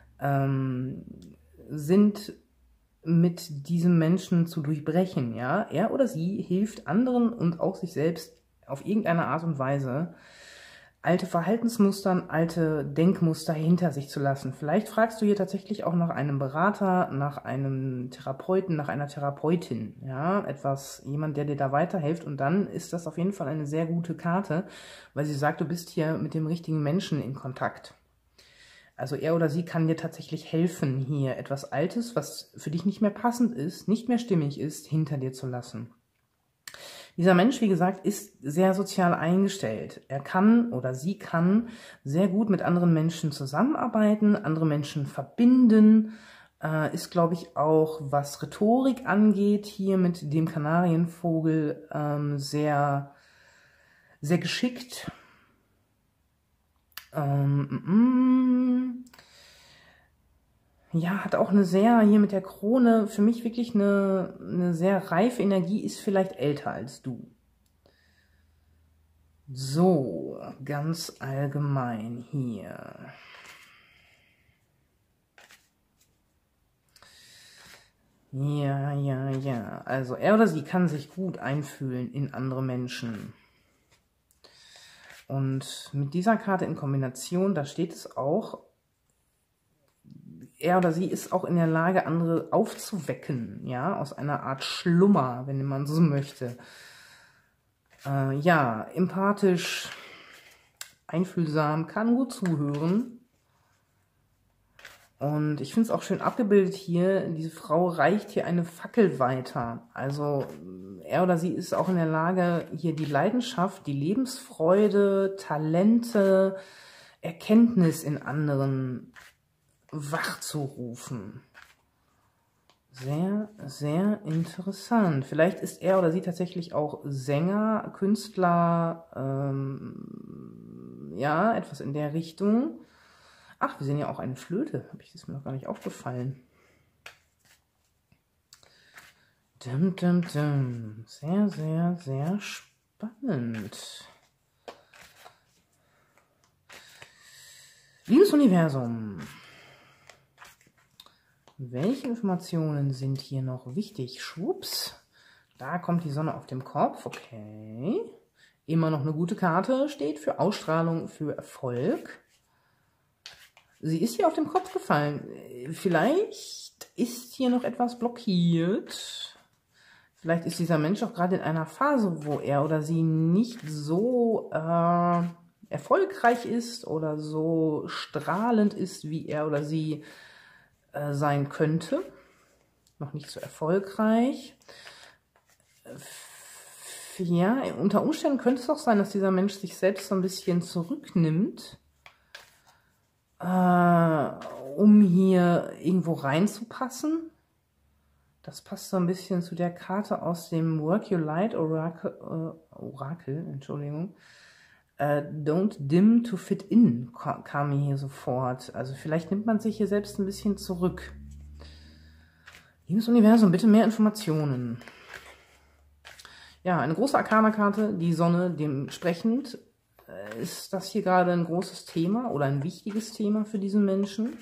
sind mit diesem Menschen zu durchbrechen. Ja, er oder sie hilft anderen und auch sich selbst auf irgendeine Art und Weise, alte Verhaltensmuster, alte Denkmuster hinter sich zu lassen. Vielleicht fragst du hier tatsächlich auch nach einem Berater, nach einem Therapeuten, nach einer Therapeutin. Ja, jemand, der dir da weiterhilft. Und dann ist das auf jeden Fall eine sehr gute Karte, weil sie sagt, du bist hier mit dem richtigen Menschen in Kontakt. Also er oder sie kann dir tatsächlich helfen, hier etwas Altes, was für dich nicht mehr passend ist, nicht mehr stimmig ist, hinter dir zu lassen. Dieser Mensch, wie gesagt, ist sehr sozial eingestellt. Er kann oder sie kann sehr gut mit anderen Menschen zusammenarbeiten, andere Menschen verbinden, ist, glaube ich, auch, was Rhetorik angeht, hier mit dem Kanarienvogel sehr, sehr geschickt. Ja, hat auch eine sehr, hier mit der Krone, für mich wirklich eine sehr reife Energie, ist vielleicht älter als du. So, ganz allgemein hier. Ja. Also er oder sie kann sich gut einfühlen in andere Menschen. Und mit dieser Karte in Kombination, da steht es auch, er oder sie ist auch in der Lage, andere aufzuwecken, ja, aus einer Art Schlummer, wenn man so möchte. Ja, empathisch, einfühlsam, kann gut zuhören. Und ich finde es auch schön abgebildet hier, diese Frau reicht hier eine Fackel weiter. Also er oder sie ist auch in der Lage, hier die Leidenschaft, die Lebensfreude, Talente, Erkenntnis in anderen wachzurufen. Sehr, sehr interessant. Vielleicht ist er oder sie tatsächlich auch Sänger, Künstler, ja, etwas in der Richtung. Ach, wir sehen ja auch eine Flöte. Ist mir noch gar nicht aufgefallen. Sehr, sehr, sehr spannend. Liebes Universum, welche Informationen sind hier noch wichtig? Schwupps, da kommt die Sonne auf dem Kopf. Okay, immer noch eine gute Karte, steht für Ausstrahlung, für Erfolg. Sie ist hier auf dem Kopf gefallen. Vielleicht ist hier noch etwas blockiert. Vielleicht ist dieser Mensch auch gerade in einer Phase, wo er oder sie nicht so erfolgreich ist oder so strahlend ist, wie er oder sie sein könnte. Noch nicht so erfolgreich. Ja, unter Umständen könnte es auch sein, dass dieser Mensch sich selbst so ein bisschen zurücknimmt. um hier irgendwo reinzupassen. Das passt so ein bisschen zu der Karte aus dem Work Your Light Orakel, Entschuldigung. Don't dim to fit in kam mir hier sofort. Also vielleicht nimmt man sich hier selbst ein bisschen zurück. Liebes Universum, bitte mehr Informationen. Ja, eine große Arkana-Karte, die Sonne. Dementsprechend ist das hier gerade ein großes Thema oder ein wichtiges Thema für diesen Menschen.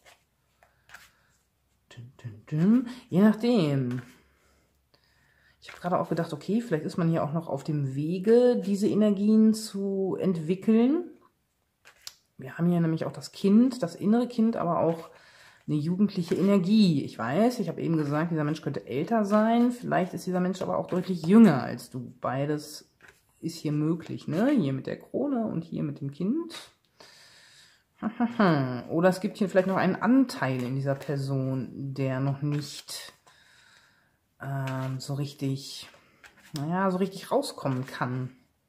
Je nachdem. Ich habe gerade auch gedacht, okay, vielleicht ist man hier auch noch auf dem Wege, diese Energien zu entwickeln. Wir haben hier nämlich auch das Kind, das innere Kind, aber auch eine jugendliche Energie. Ich weiß, ich habe eben gesagt, dieser Mensch könnte älter sein. Vielleicht ist dieser Mensch aber auch deutlich jünger als du. Beides ist hier möglich, ne? Hier mit der Krone und hier mit dem Kind. Oder es gibt hier vielleicht noch einen Anteil in dieser Person, der noch nicht so richtig, naja, so richtig rauskommen kann.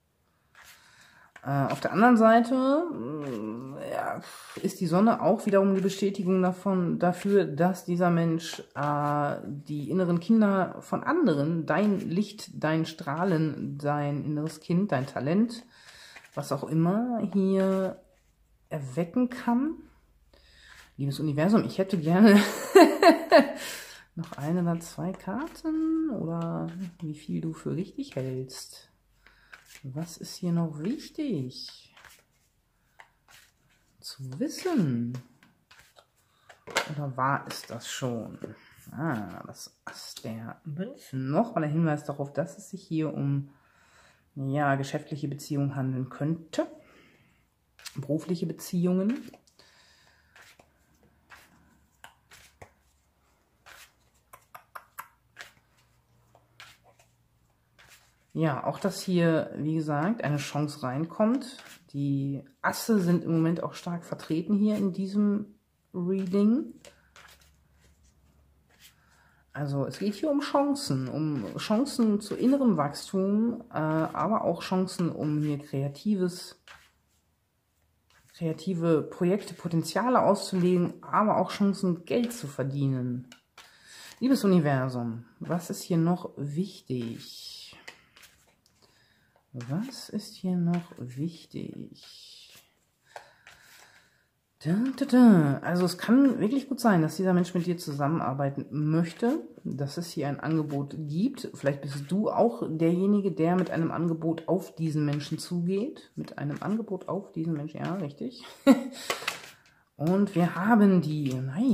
Auf der anderen Seite ja, ist die Sonne auch wiederum die Bestätigung dafür, dass dieser Mensch die inneren Kinder von anderen, dein Licht, dein Strahlen, dein inneres Kind, dein Talent, was auch immer, hier erwecken kann. Liebes Universum, ich hätte gerne noch eine oder zwei Karten oder wie viel du für richtig hältst. Was ist hier noch wichtig zu wissen? Oder war es das schon? Das Ass der Münzen. Nochmal ein Hinweis darauf, dass es sich hier um ja, geschäftliche Beziehungen handeln könnte. Berufliche Beziehungen. Ja, auch dass hier, wie gesagt, eine Chance reinkommt. Die Asse sind im Moment auch stark vertreten hier in diesem Reading. Also es geht hier um Chancen zu innerem Wachstum, aber auch Chancen, um hier kreative Projekte, Potenziale auszulegen, aber auch Chancen, Geld zu verdienen. Liebes Universum, was ist hier noch wichtig? Was ist hier noch wichtig? Also es kann wirklich gut sein, dass dieser Mensch mit dir zusammenarbeiten möchte, dass es hier ein Angebot gibt. Vielleicht bist du auch derjenige, der mit einem Angebot auf diesen Menschen zugeht. Mit einem Angebot auf diesen Menschen, ja, richtig. Und wir haben die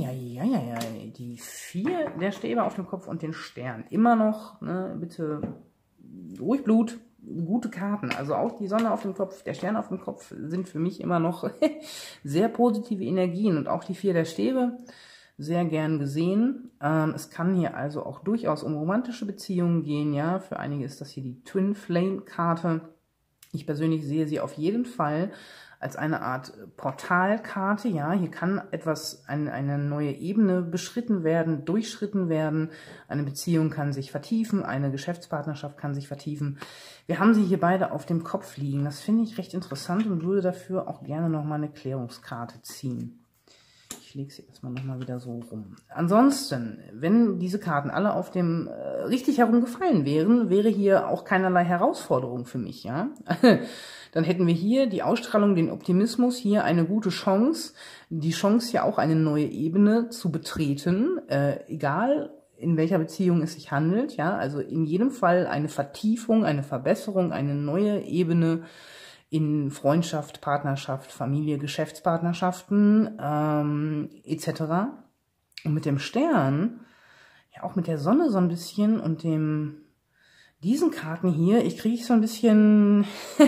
4 der Stäbe auf dem Kopf und den Stern. Immer noch, ne, bitte ruhig Blut. Gute Karten, also auch die Sonne auf dem Kopf, der Stern auf dem Kopf sind für mich immer noch sehr positive Energien und auch die 4 der Stäbe sehr gern gesehen. Es kann hier also auch durchaus um romantische Beziehungen gehen, ja, für einige ist das hier die Twin Flame Karte. Ich persönlich sehe sie auf jeden Fall als eine Art Portalkarte, ja, hier kann eine neue Ebene beschritten werden, durchschritten werden, eine Beziehung kann sich vertiefen, eine Geschäftspartnerschaft kann sich vertiefen. Wir haben sie hier beide auf dem Kopf liegen, das finde ich recht interessant und würde dafür auch gerne nochmal eine Klärungskarte ziehen. Ich lege sie erstmal nochmal wieder so rum. Ansonsten, wenn diese Karten alle auf dem richtig herum gefallen wären, wäre hier auch keinerlei Herausforderung für mich, ja. Dann hätten wir hier die Ausstrahlung, den Optimismus, hier eine gute Chance, die Chance ja auch eine neue Ebene zu betreten, egal in welcher Beziehung es sich handelt, ja, also in jedem Fall eine Vertiefung, eine Verbesserung, eine neue Ebene in Freundschaft, Partnerschaft, Familie, Geschäftspartnerschaften etc. Und mit dem Stern, ja auch mit der Sonne so ein bisschen und diesen Karten hier, kriege ich so ein bisschen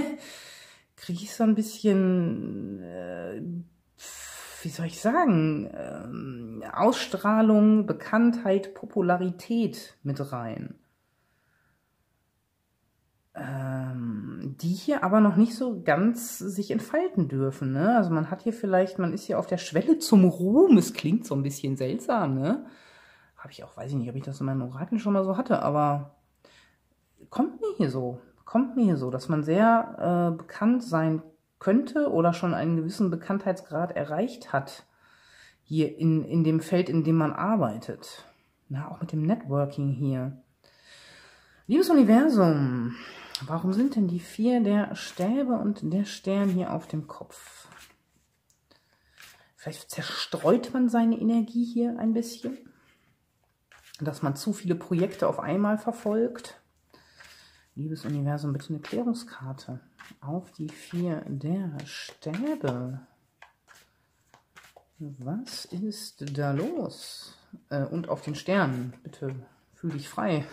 wie soll ich sagen, Ausstrahlung, Bekanntheit, Popularität mit rein. Die hier aber noch nicht so ganz sich entfalten dürfen, ne? Also man hat hier vielleicht, man ist hier auf der Schwelle zum Ruhm. Es klingt so ein bisschen seltsam, ne? Habe ich auch, weiß ich nicht, ob ich das in meinen Orakeln schon mal so hatte, aber kommt mir hier so, dass man sehr bekannt sein könnte oder schon einen gewissen Bekanntheitsgrad erreicht hat hier in dem Feld, in dem man arbeitet. Na, auch mit dem Networking hier. Liebes Universum, warum sind denn die 4 der Stäbe und der Stern hier auf dem Kopf? Vielleicht zerstreut man seine Energie hier ein bisschen, dass man zu viele Projekte auf einmal verfolgt. Liebes Universum, bitte eine Klärungskarte auf die 4 der Stäbe. Was ist da los? Und auf den Stern, bitte fühl dich frei.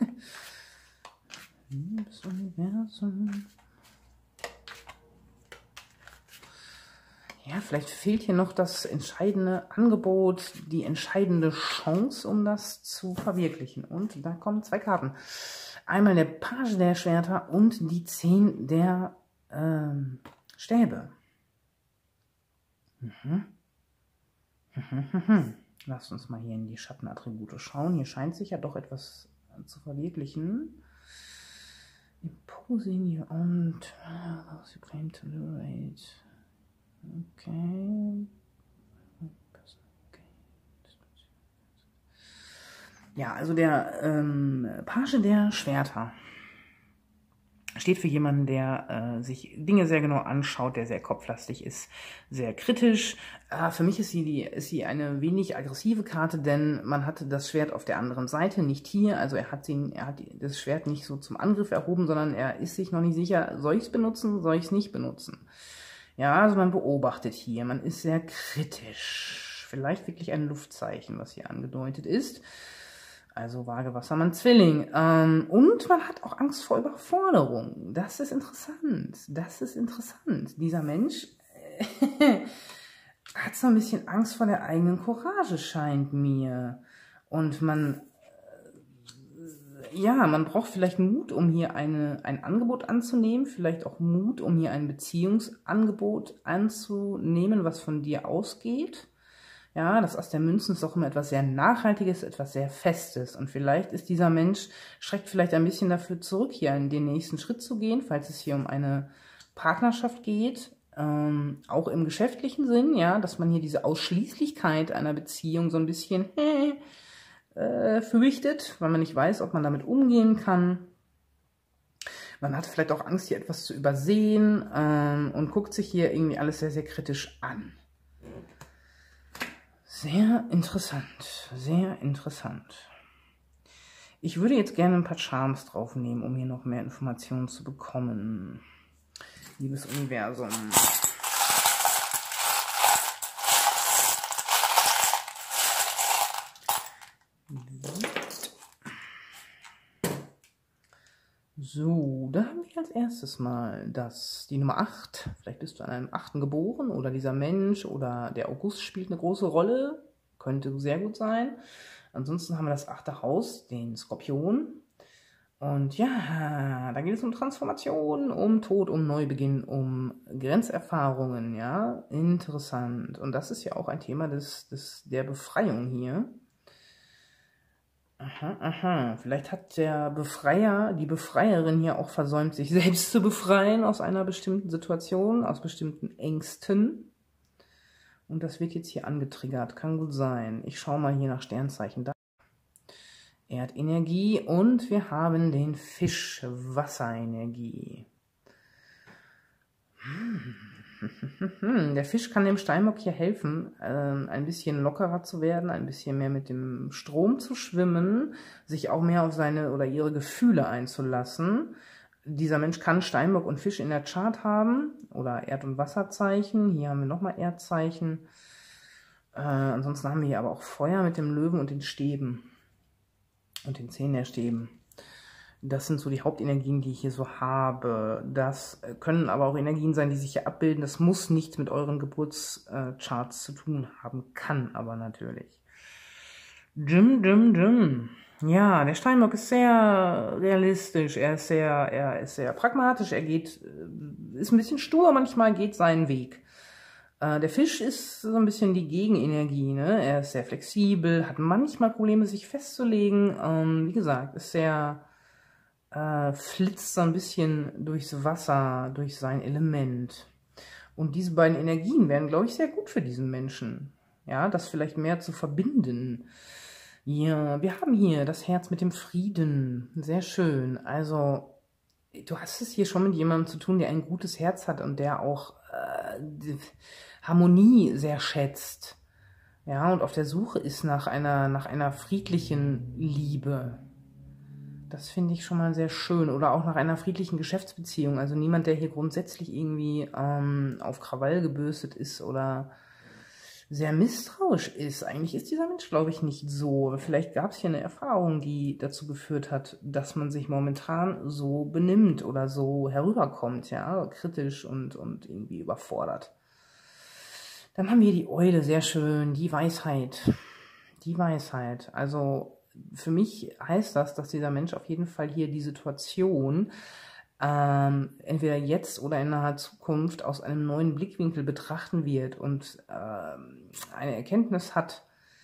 Liebes Universum. Ja, vielleicht fehlt hier noch das entscheidende Angebot, die entscheidende Chance, um das zu verwirklichen. Und da kommen 2 Karten. Einmal der Page der Schwerter und die 10 der Stäbe. Lasst uns mal hier in die Schattenattribute schauen. Hier scheint sich ja doch etwas zu verwirklichen. Imposing you on those you claim to liberate. Okay. Ja, also der Page der Schwerter steht für jemanden, der sich Dinge sehr genau anschaut, der sehr kopflastig ist, sehr kritisch. Für mich ist sie eine wenig aggressive Karte, denn man hatte das Schwert auf der anderen Seite, nicht hier. Also er hat das Schwert nicht so zum Angriff erhoben, sondern er ist sich noch nicht sicher, soll ich es benutzen, soll ich es nicht benutzen. Ja, also man beobachtet hier, man ist sehr kritisch. Vielleicht wirklich ein Luftzeichen, was hier angedeutet ist. Also Waage, Wassermann, Zwilling. Und man hat auch Angst vor Überforderung. Das ist interessant. Das ist interessant. Dieser Mensch hat so ein bisschen Angst vor der eigenen Courage, scheint mir. Und man braucht vielleicht Mut, um hier ein Angebot anzunehmen. Vielleicht auch Mut, um hier ein Beziehungsangebot anzunehmen, was von dir ausgeht. Ja, das Ass der Münzen ist auch immer etwas sehr Nachhaltiges, etwas sehr Festes. Und vielleicht ist dieser Mensch, schreckt vielleicht ein bisschen dafür zurück, hier in den nächsten Schritt zu gehen, falls es hier um eine Partnerschaft geht. Auch im geschäftlichen Sinn, ja, dass man hier diese Ausschließlichkeit einer Beziehung so ein bisschen fürchtet, weil man nicht weiß, ob man damit umgehen kann. Man hat vielleicht auch Angst, hier etwas zu übersehen und guckt sich hier irgendwie alles sehr, sehr kritisch an. Sehr interessant, sehr interessant. Ich würde jetzt gerne ein paar Charms draufnehmen, um hier noch mehr Informationen zu bekommen. Liebes Universum. So, da haben wir als erstes mal die Nummer 8. Vielleicht bist du an einem 8. geboren oder dieser Mensch oder der August spielt eine große Rolle. Könnte sehr gut sein. Ansonsten haben wir das 8. Haus, den Skorpion. Und ja, da geht es um Transformation, um Tod, um Neubeginn, um Grenzerfahrungen. Ja, interessant. Und das ist ja auch ein Thema der Befreiung hier. Aha. Vielleicht hat der Befreier, die Befreierin hier auch versäumt, sich selbst zu befreien aus einer bestimmten Situation, aus bestimmten Ängsten. Und das wird jetzt hier angetriggert. Kann gut sein. Ich schaue mal hier nach Sternzeichen. Da. Erdenergie und wir haben den Fisch, Wasserenergie. Der Fisch kann dem Steinbock hier helfen, ein bisschen lockerer zu werden, ein bisschen mehr mit dem Strom zu schwimmen, sich auch mehr auf seine oder ihre Gefühle einzulassen. Dieser Mensch kann Steinbock und Fisch in der Chart haben oder Erd- und Wasserzeichen. Hier haben wir nochmal Erdzeichen. Ansonsten haben wir hier aber auch Feuer mit dem Löwen und den Stäben und den 10 der Stäben. Das sind so die Hauptenergien, die ich hier so habe. Das können aber auch Energien sein, die sich hier abbilden. Das muss nichts mit euren Geburtscharts zu tun haben, kann aber natürlich. Ja, der Steinbock ist sehr realistisch, er ist sehr pragmatisch, ist ein bisschen stur, manchmal geht seinen Weg. Der Fisch ist so ein bisschen die Gegenenergie, ne? Er ist sehr flexibel, hat manchmal Probleme, sich festzulegen. Wie gesagt, ist sehr flitzt so ein bisschen durchs Wasser, durch sein Element. Und diese beiden Energien wären, glaube ich, sehr gut für diesen Menschen. ja, das vielleicht mehr zu verbinden. Ja, wir haben hier das Herz mit dem Frieden. Sehr schön. Also, du hast es hier schon mit jemandem zu tun, der ein gutes Herz hat und der auch die Harmonie sehr schätzt. Ja, und auf der Suche ist nach einer friedlichen Liebe. Das finde ich schon mal sehr schön. Oder auch nach einer friedlichen Geschäftsbeziehung. Also niemand, der hier grundsätzlich irgendwie auf Krawall gebürstet ist oder sehr misstrauisch ist. Eigentlich ist dieser Mensch, glaube ich, nicht so. Vielleicht gab es hier eine Erfahrung, die dazu geführt hat, dass man sich momentan so benimmt oder so herüberkommt, ja, kritisch und irgendwie überfordert. Dann haben wir die Eule, sehr schön, die Weisheit. Die Weisheit. Also für mich heißt das, dass dieser Mensch auf jeden Fall hier die Situation entweder jetzt oder in naher Zukunft aus einem neuen Blickwinkel betrachten wird und eine Erkenntnis hat,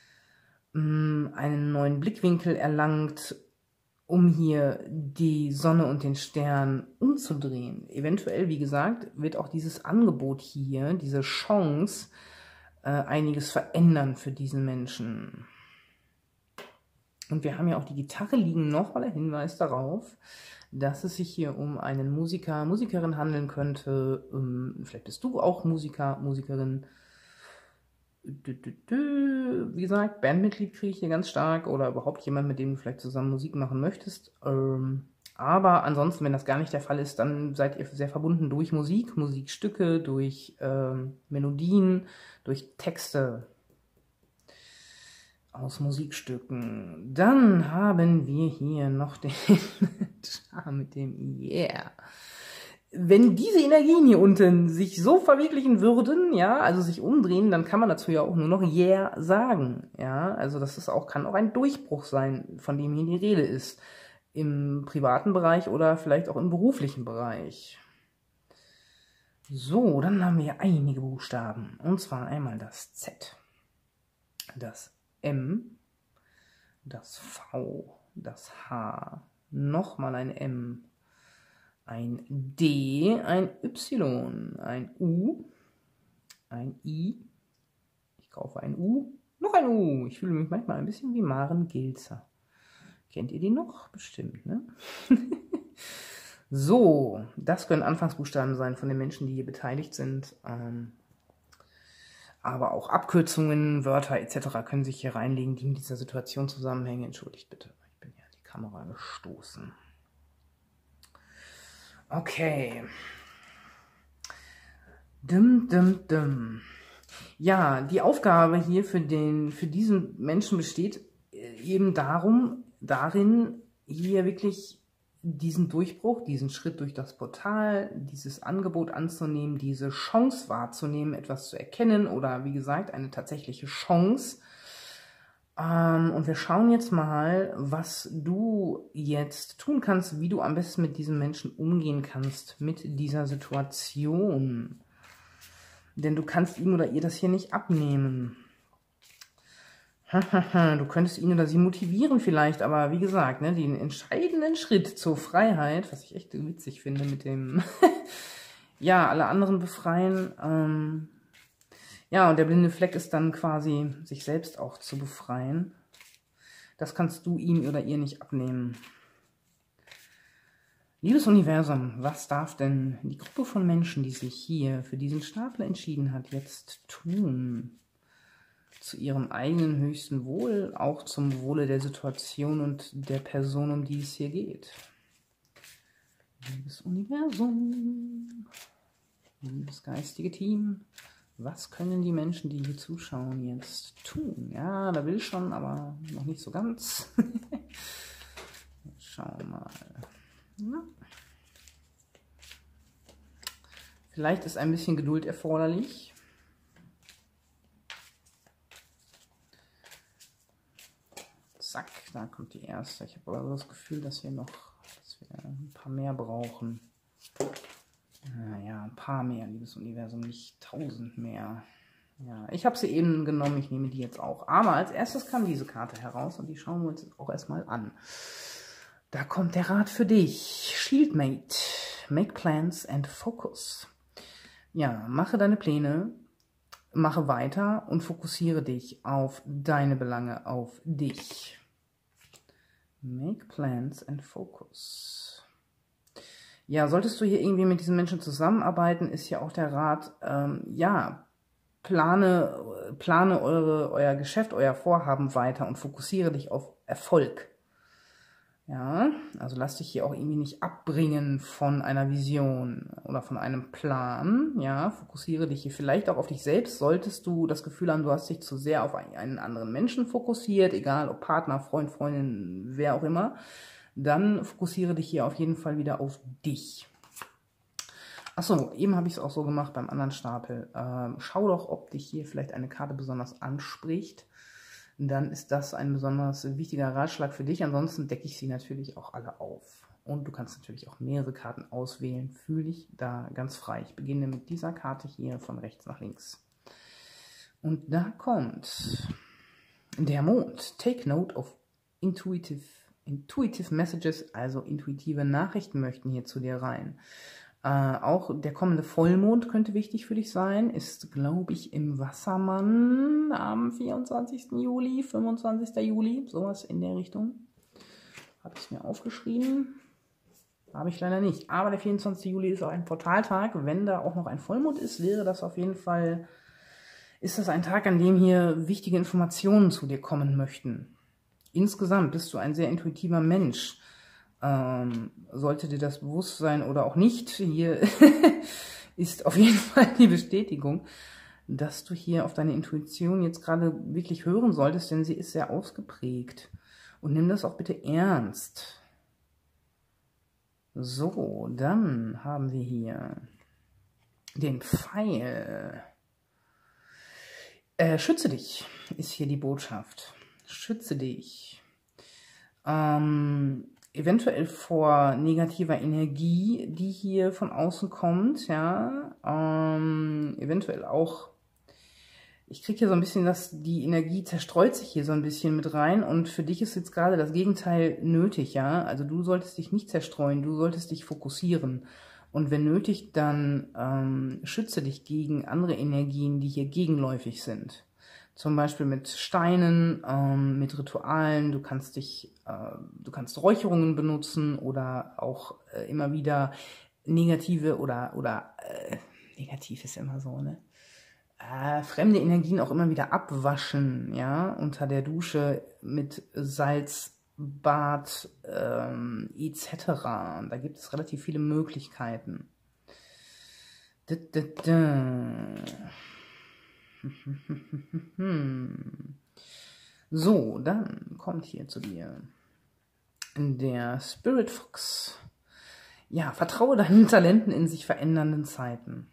einen neuen Blickwinkel erlangt, um hier die Sonne und den Stern umzudrehen. Eventuell, wie gesagt, wird auch dieses Angebot hier, diese Chance, einiges verändern für diesen Menschen. Und wir haben ja auch die Gitarre liegen, nochmal ein Hinweis darauf, dass es sich hier um einen Musiker, Musikerin handeln könnte. Vielleicht bist du auch Musiker, Musikerin. Wie gesagt, Bandmitglied kriege ich hier ganz stark oder überhaupt jemand, mit dem du vielleicht zusammen Musik machen möchtest. Aber ansonsten, wenn das gar nicht der Fall ist, dann seid ihr sehr verbunden durch Musik, Musikstücke, durch Melodien, durch Texte aus Musikstücken. Dann haben wir hier noch den Charme mit dem Yeah. Wenn diese Energien hier unten sich so verwirklichen würden, ja, also sich umdrehen, dann kann man dazu ja auch nur noch Yeah sagen, ja. Also das ist auch, kann auch ein Durchbruch sein, von dem hier die Rede ist. Im privaten Bereich oder vielleicht auch im beruflichen Bereich. So, dann haben wir einige Buchstaben. Und zwar einmal das Z, das M, das V, das H, nochmal ein M, ein D, ein Y, ein U, ein I, ich kaufe ein U, noch ein U. Ich fühle mich manchmal ein bisschen wie Maren Gilzer. Kennt ihr die noch? Bestimmt, ne? So, das können Anfangsbuchstaben sein von den Menschen, die hier beteiligt sind. Aber auch Abkürzungen, Wörter etc. können sich hier reinlegen, die mit dieser Situation zusammenhängen. Entschuldigt bitte, ich bin ja an die Kamera gestoßen. Okay. Ja, die Aufgabe hier für diesen Menschen besteht eben darin, hier wirklich diesen Durchbruch, diesen Schritt durch das Portal, dieses Angebot anzunehmen, diese Chance wahrzunehmen, etwas zu erkennen oder wie gesagt eine tatsächliche Chance. Und wir schauen jetzt mal, was du jetzt tun kannst, wie du am besten mit diesem Menschen umgehen kannst, mit dieser Situation. Denn du kannst ihm oder ihr das hier nicht abnehmen. Du könntest ihn oder sie motivieren vielleicht, aber wie gesagt, ne, den entscheidenden Schritt zur Freiheit, was ich echt witzig finde mit dem, ja, alle anderen befreien, ja, und der blinde Fleck ist dann quasi, sich selbst auch zu befreien. Das kannst du ihm oder ihr nicht abnehmen. Liebes Universum, was darf denn die Gruppe von Menschen, die sich hier für diesen Stapel entschieden hat, jetzt tun? Zu ihrem eigenen höchsten Wohl, auch zum Wohle der Situation und der Person, um die es hier geht. Liebes Universum, liebes geistige Team, was können die Menschen, die hier zuschauen, jetzt tun? Ja, da will schon, aber noch nicht so ganz. Schauen wir mal. Ja. Vielleicht ist ein bisschen Geduld erforderlich. Zack, da kommt die erste. Ich habe aber das Gefühl, dass wir ein paar mehr brauchen. Naja, ein paar mehr, liebes Universum, nicht 1000 mehr. Ja, ich habe sie eben genommen, ich nehme die jetzt auch. Aber als erstes kam diese Karte heraus und die schauen wir uns auch erstmal an. Da kommt der Rat für dich. Shieldmate. Make plans and focus. Ja, mache deine Pläne. mache weiter und fokussiere dich auf deine Belange, auf dich. Make plans and focus. Ja, solltest du hier irgendwie mit diesen Menschen zusammenarbeiten, ist ja auch der Rat, ja, plane euer Geschäft, euer Vorhaben weiter und fokussiere dich auf Erfolg. Ja, also lass dich hier auch irgendwie nicht abbringen von einer Vision oder von einem Plan. Ja, fokussiere dich hier vielleicht auch auf dich selbst. Solltest du das Gefühl haben, du hast dich zu sehr auf einen anderen Menschen fokussiert, egal ob Partner, Freund, Freundin, wer auch immer, dann fokussiere dich hier auf jeden Fall wieder auf dich. Achso, eben habe ich es auch so gemacht beim anderen Stapel. Schau doch, ob dich hier vielleicht eine Karte besonders anspricht. Dann ist das ein besonders wichtiger Ratschlag für dich. Ansonsten decke ich sie natürlich auch alle auf. Und du kannst natürlich auch mehrere Karten auswählen. Fühl dich da ganz frei. Ich beginne mit dieser Karte hier von rechts nach links. Und da kommt der Mond. Take note of intuitive messages, also intuitive Nachrichten möchten hier zu dir rein. Auch der kommende Vollmond könnte wichtig für dich sein, ist, glaube ich, im Wassermann am 24. Juli, 25. Juli, sowas in der Richtung. Habe ich es mir aufgeschrieben? Habe ich leider nicht. Aber der 24. Juli ist auch ein Portaltag. Wenn da auch noch ein Vollmond ist, wäre das auf jeden Fall, ist das ein Tag, an dem hier wichtige Informationen zu dir kommen möchten. Insgesamt bist du ein sehr intuitiver Mensch. Sollte dir das bewusst sein oder auch nicht, hier ist auf jeden Fall die Bestätigung, dass du hier auf deine Intuition jetzt gerade wirklich hören solltest, denn sie ist sehr ausgeprägt. Und nimm das auch bitte ernst. So, dann haben wir hier den Pfeil. Schütze dich, ist hier die Botschaft. Schütze dich. Eventuell vor negativer Energie, die hier von außen kommt, ja, eventuell auch, ich kriege hier so ein bisschen, dass die Energie zerstreut sich hier so ein bisschen mit rein und für dich ist jetzt gerade das Gegenteil nötig, ja, also du solltest dich nicht zerstreuen, du solltest dich fokussieren und wenn nötig, dann schütze dich gegen andere Energien, die hier gegenläufig sind. Zum Beispiel mit Steinen, mit Ritualen, du kannst Räucherungen benutzen oder auch immer wieder negative negativ ist immer so, ne? Fremde Energien auch immer wieder abwaschen, ja, unter der Dusche mit Salzbad etc. Da gibt es relativ viele Möglichkeiten. So, dann kommt hier zu dir der Spirit Fox. Ja, vertraue deinen Talenten in sich verändernden Zeiten.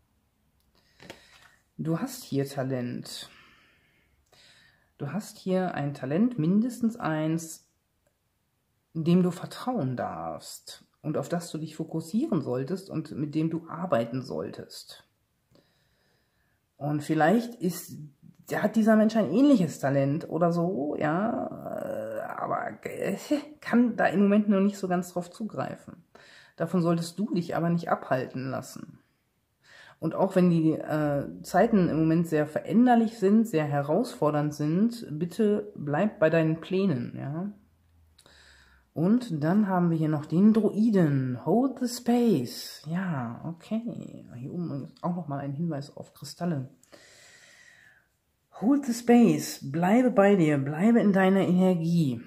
Du hast hier Talent. Du hast hier ein Talent, mindestens eins, dem du vertrauen darfst und auf das du dich fokussieren solltest und mit dem du arbeiten solltest. Und vielleicht hat dieser Mensch ein ähnliches Talent oder so, ja, aber kann da im Moment noch nicht so ganz drauf zugreifen. Davon solltest du dich aber nicht abhalten lassen. Und auch wenn die Zeiten im Moment sehr veränderlich sind, sehr herausfordernd sind, bitte bleib bei deinen Plänen, ja. Und dann haben wir hier noch den Druiden. Hold the space. Ja, okay. Hier oben ist auch nochmal ein Hinweis auf Kristalle. Hold the space. Bleibe bei dir. Bleibe in deiner Energie.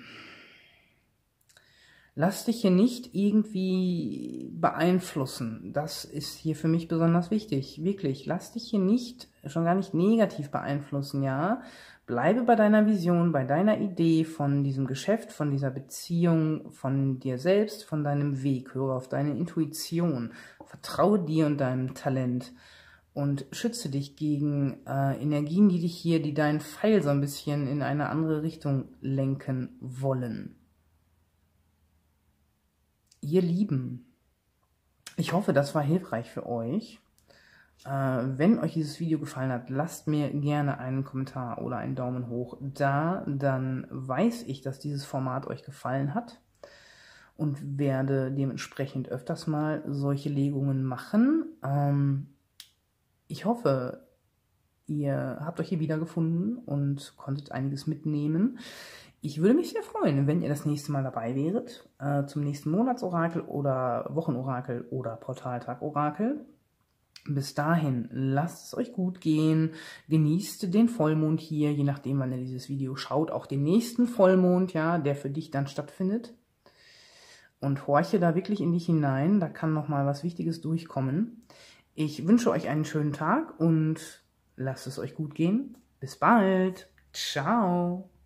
Lass dich hier nicht irgendwie beeinflussen. Das ist hier für mich besonders wichtig. Wirklich. Lass dich hier nicht, schon gar nicht negativ beeinflussen, ja. Bleibe bei deiner Vision, bei deiner Idee von diesem Geschäft, von dieser Beziehung, von dir selbst, von deinem Weg. Höre auf deine Intuition. Vertraue dir und deinem Talent. Und schütze dich gegen Energien, die deinen Pfeil so ein bisschen in eine andere Richtung lenken wollen. Ihr Lieben, ich hoffe, das war hilfreich für euch. Wenn euch dieses Video gefallen hat, lasst mir gerne einen Kommentar oder einen Daumen hoch da. Dann weiß ich, dass dieses Format euch gefallen hat und werde dementsprechend öfters mal solche Legungen machen. Ich hoffe, ihr habt euch hier wiedergefunden und konntet einiges mitnehmen. Ich würde mich sehr freuen, wenn ihr das nächste Mal dabei wäret, zum nächsten Monatsorakel oder Wochenorakel oder Portaltag-Orakel. Bis dahin, lasst es euch gut gehen, genießt den Vollmond hier, je nachdem, wann ihr dieses Video schaut, auch den nächsten Vollmond, ja, der für dich dann stattfindet. Und horche da wirklich in dich hinein, da kann nochmal was Wichtiges durchkommen. Ich wünsche euch einen schönen Tag und lasst es euch gut gehen. Bis bald. Ciao.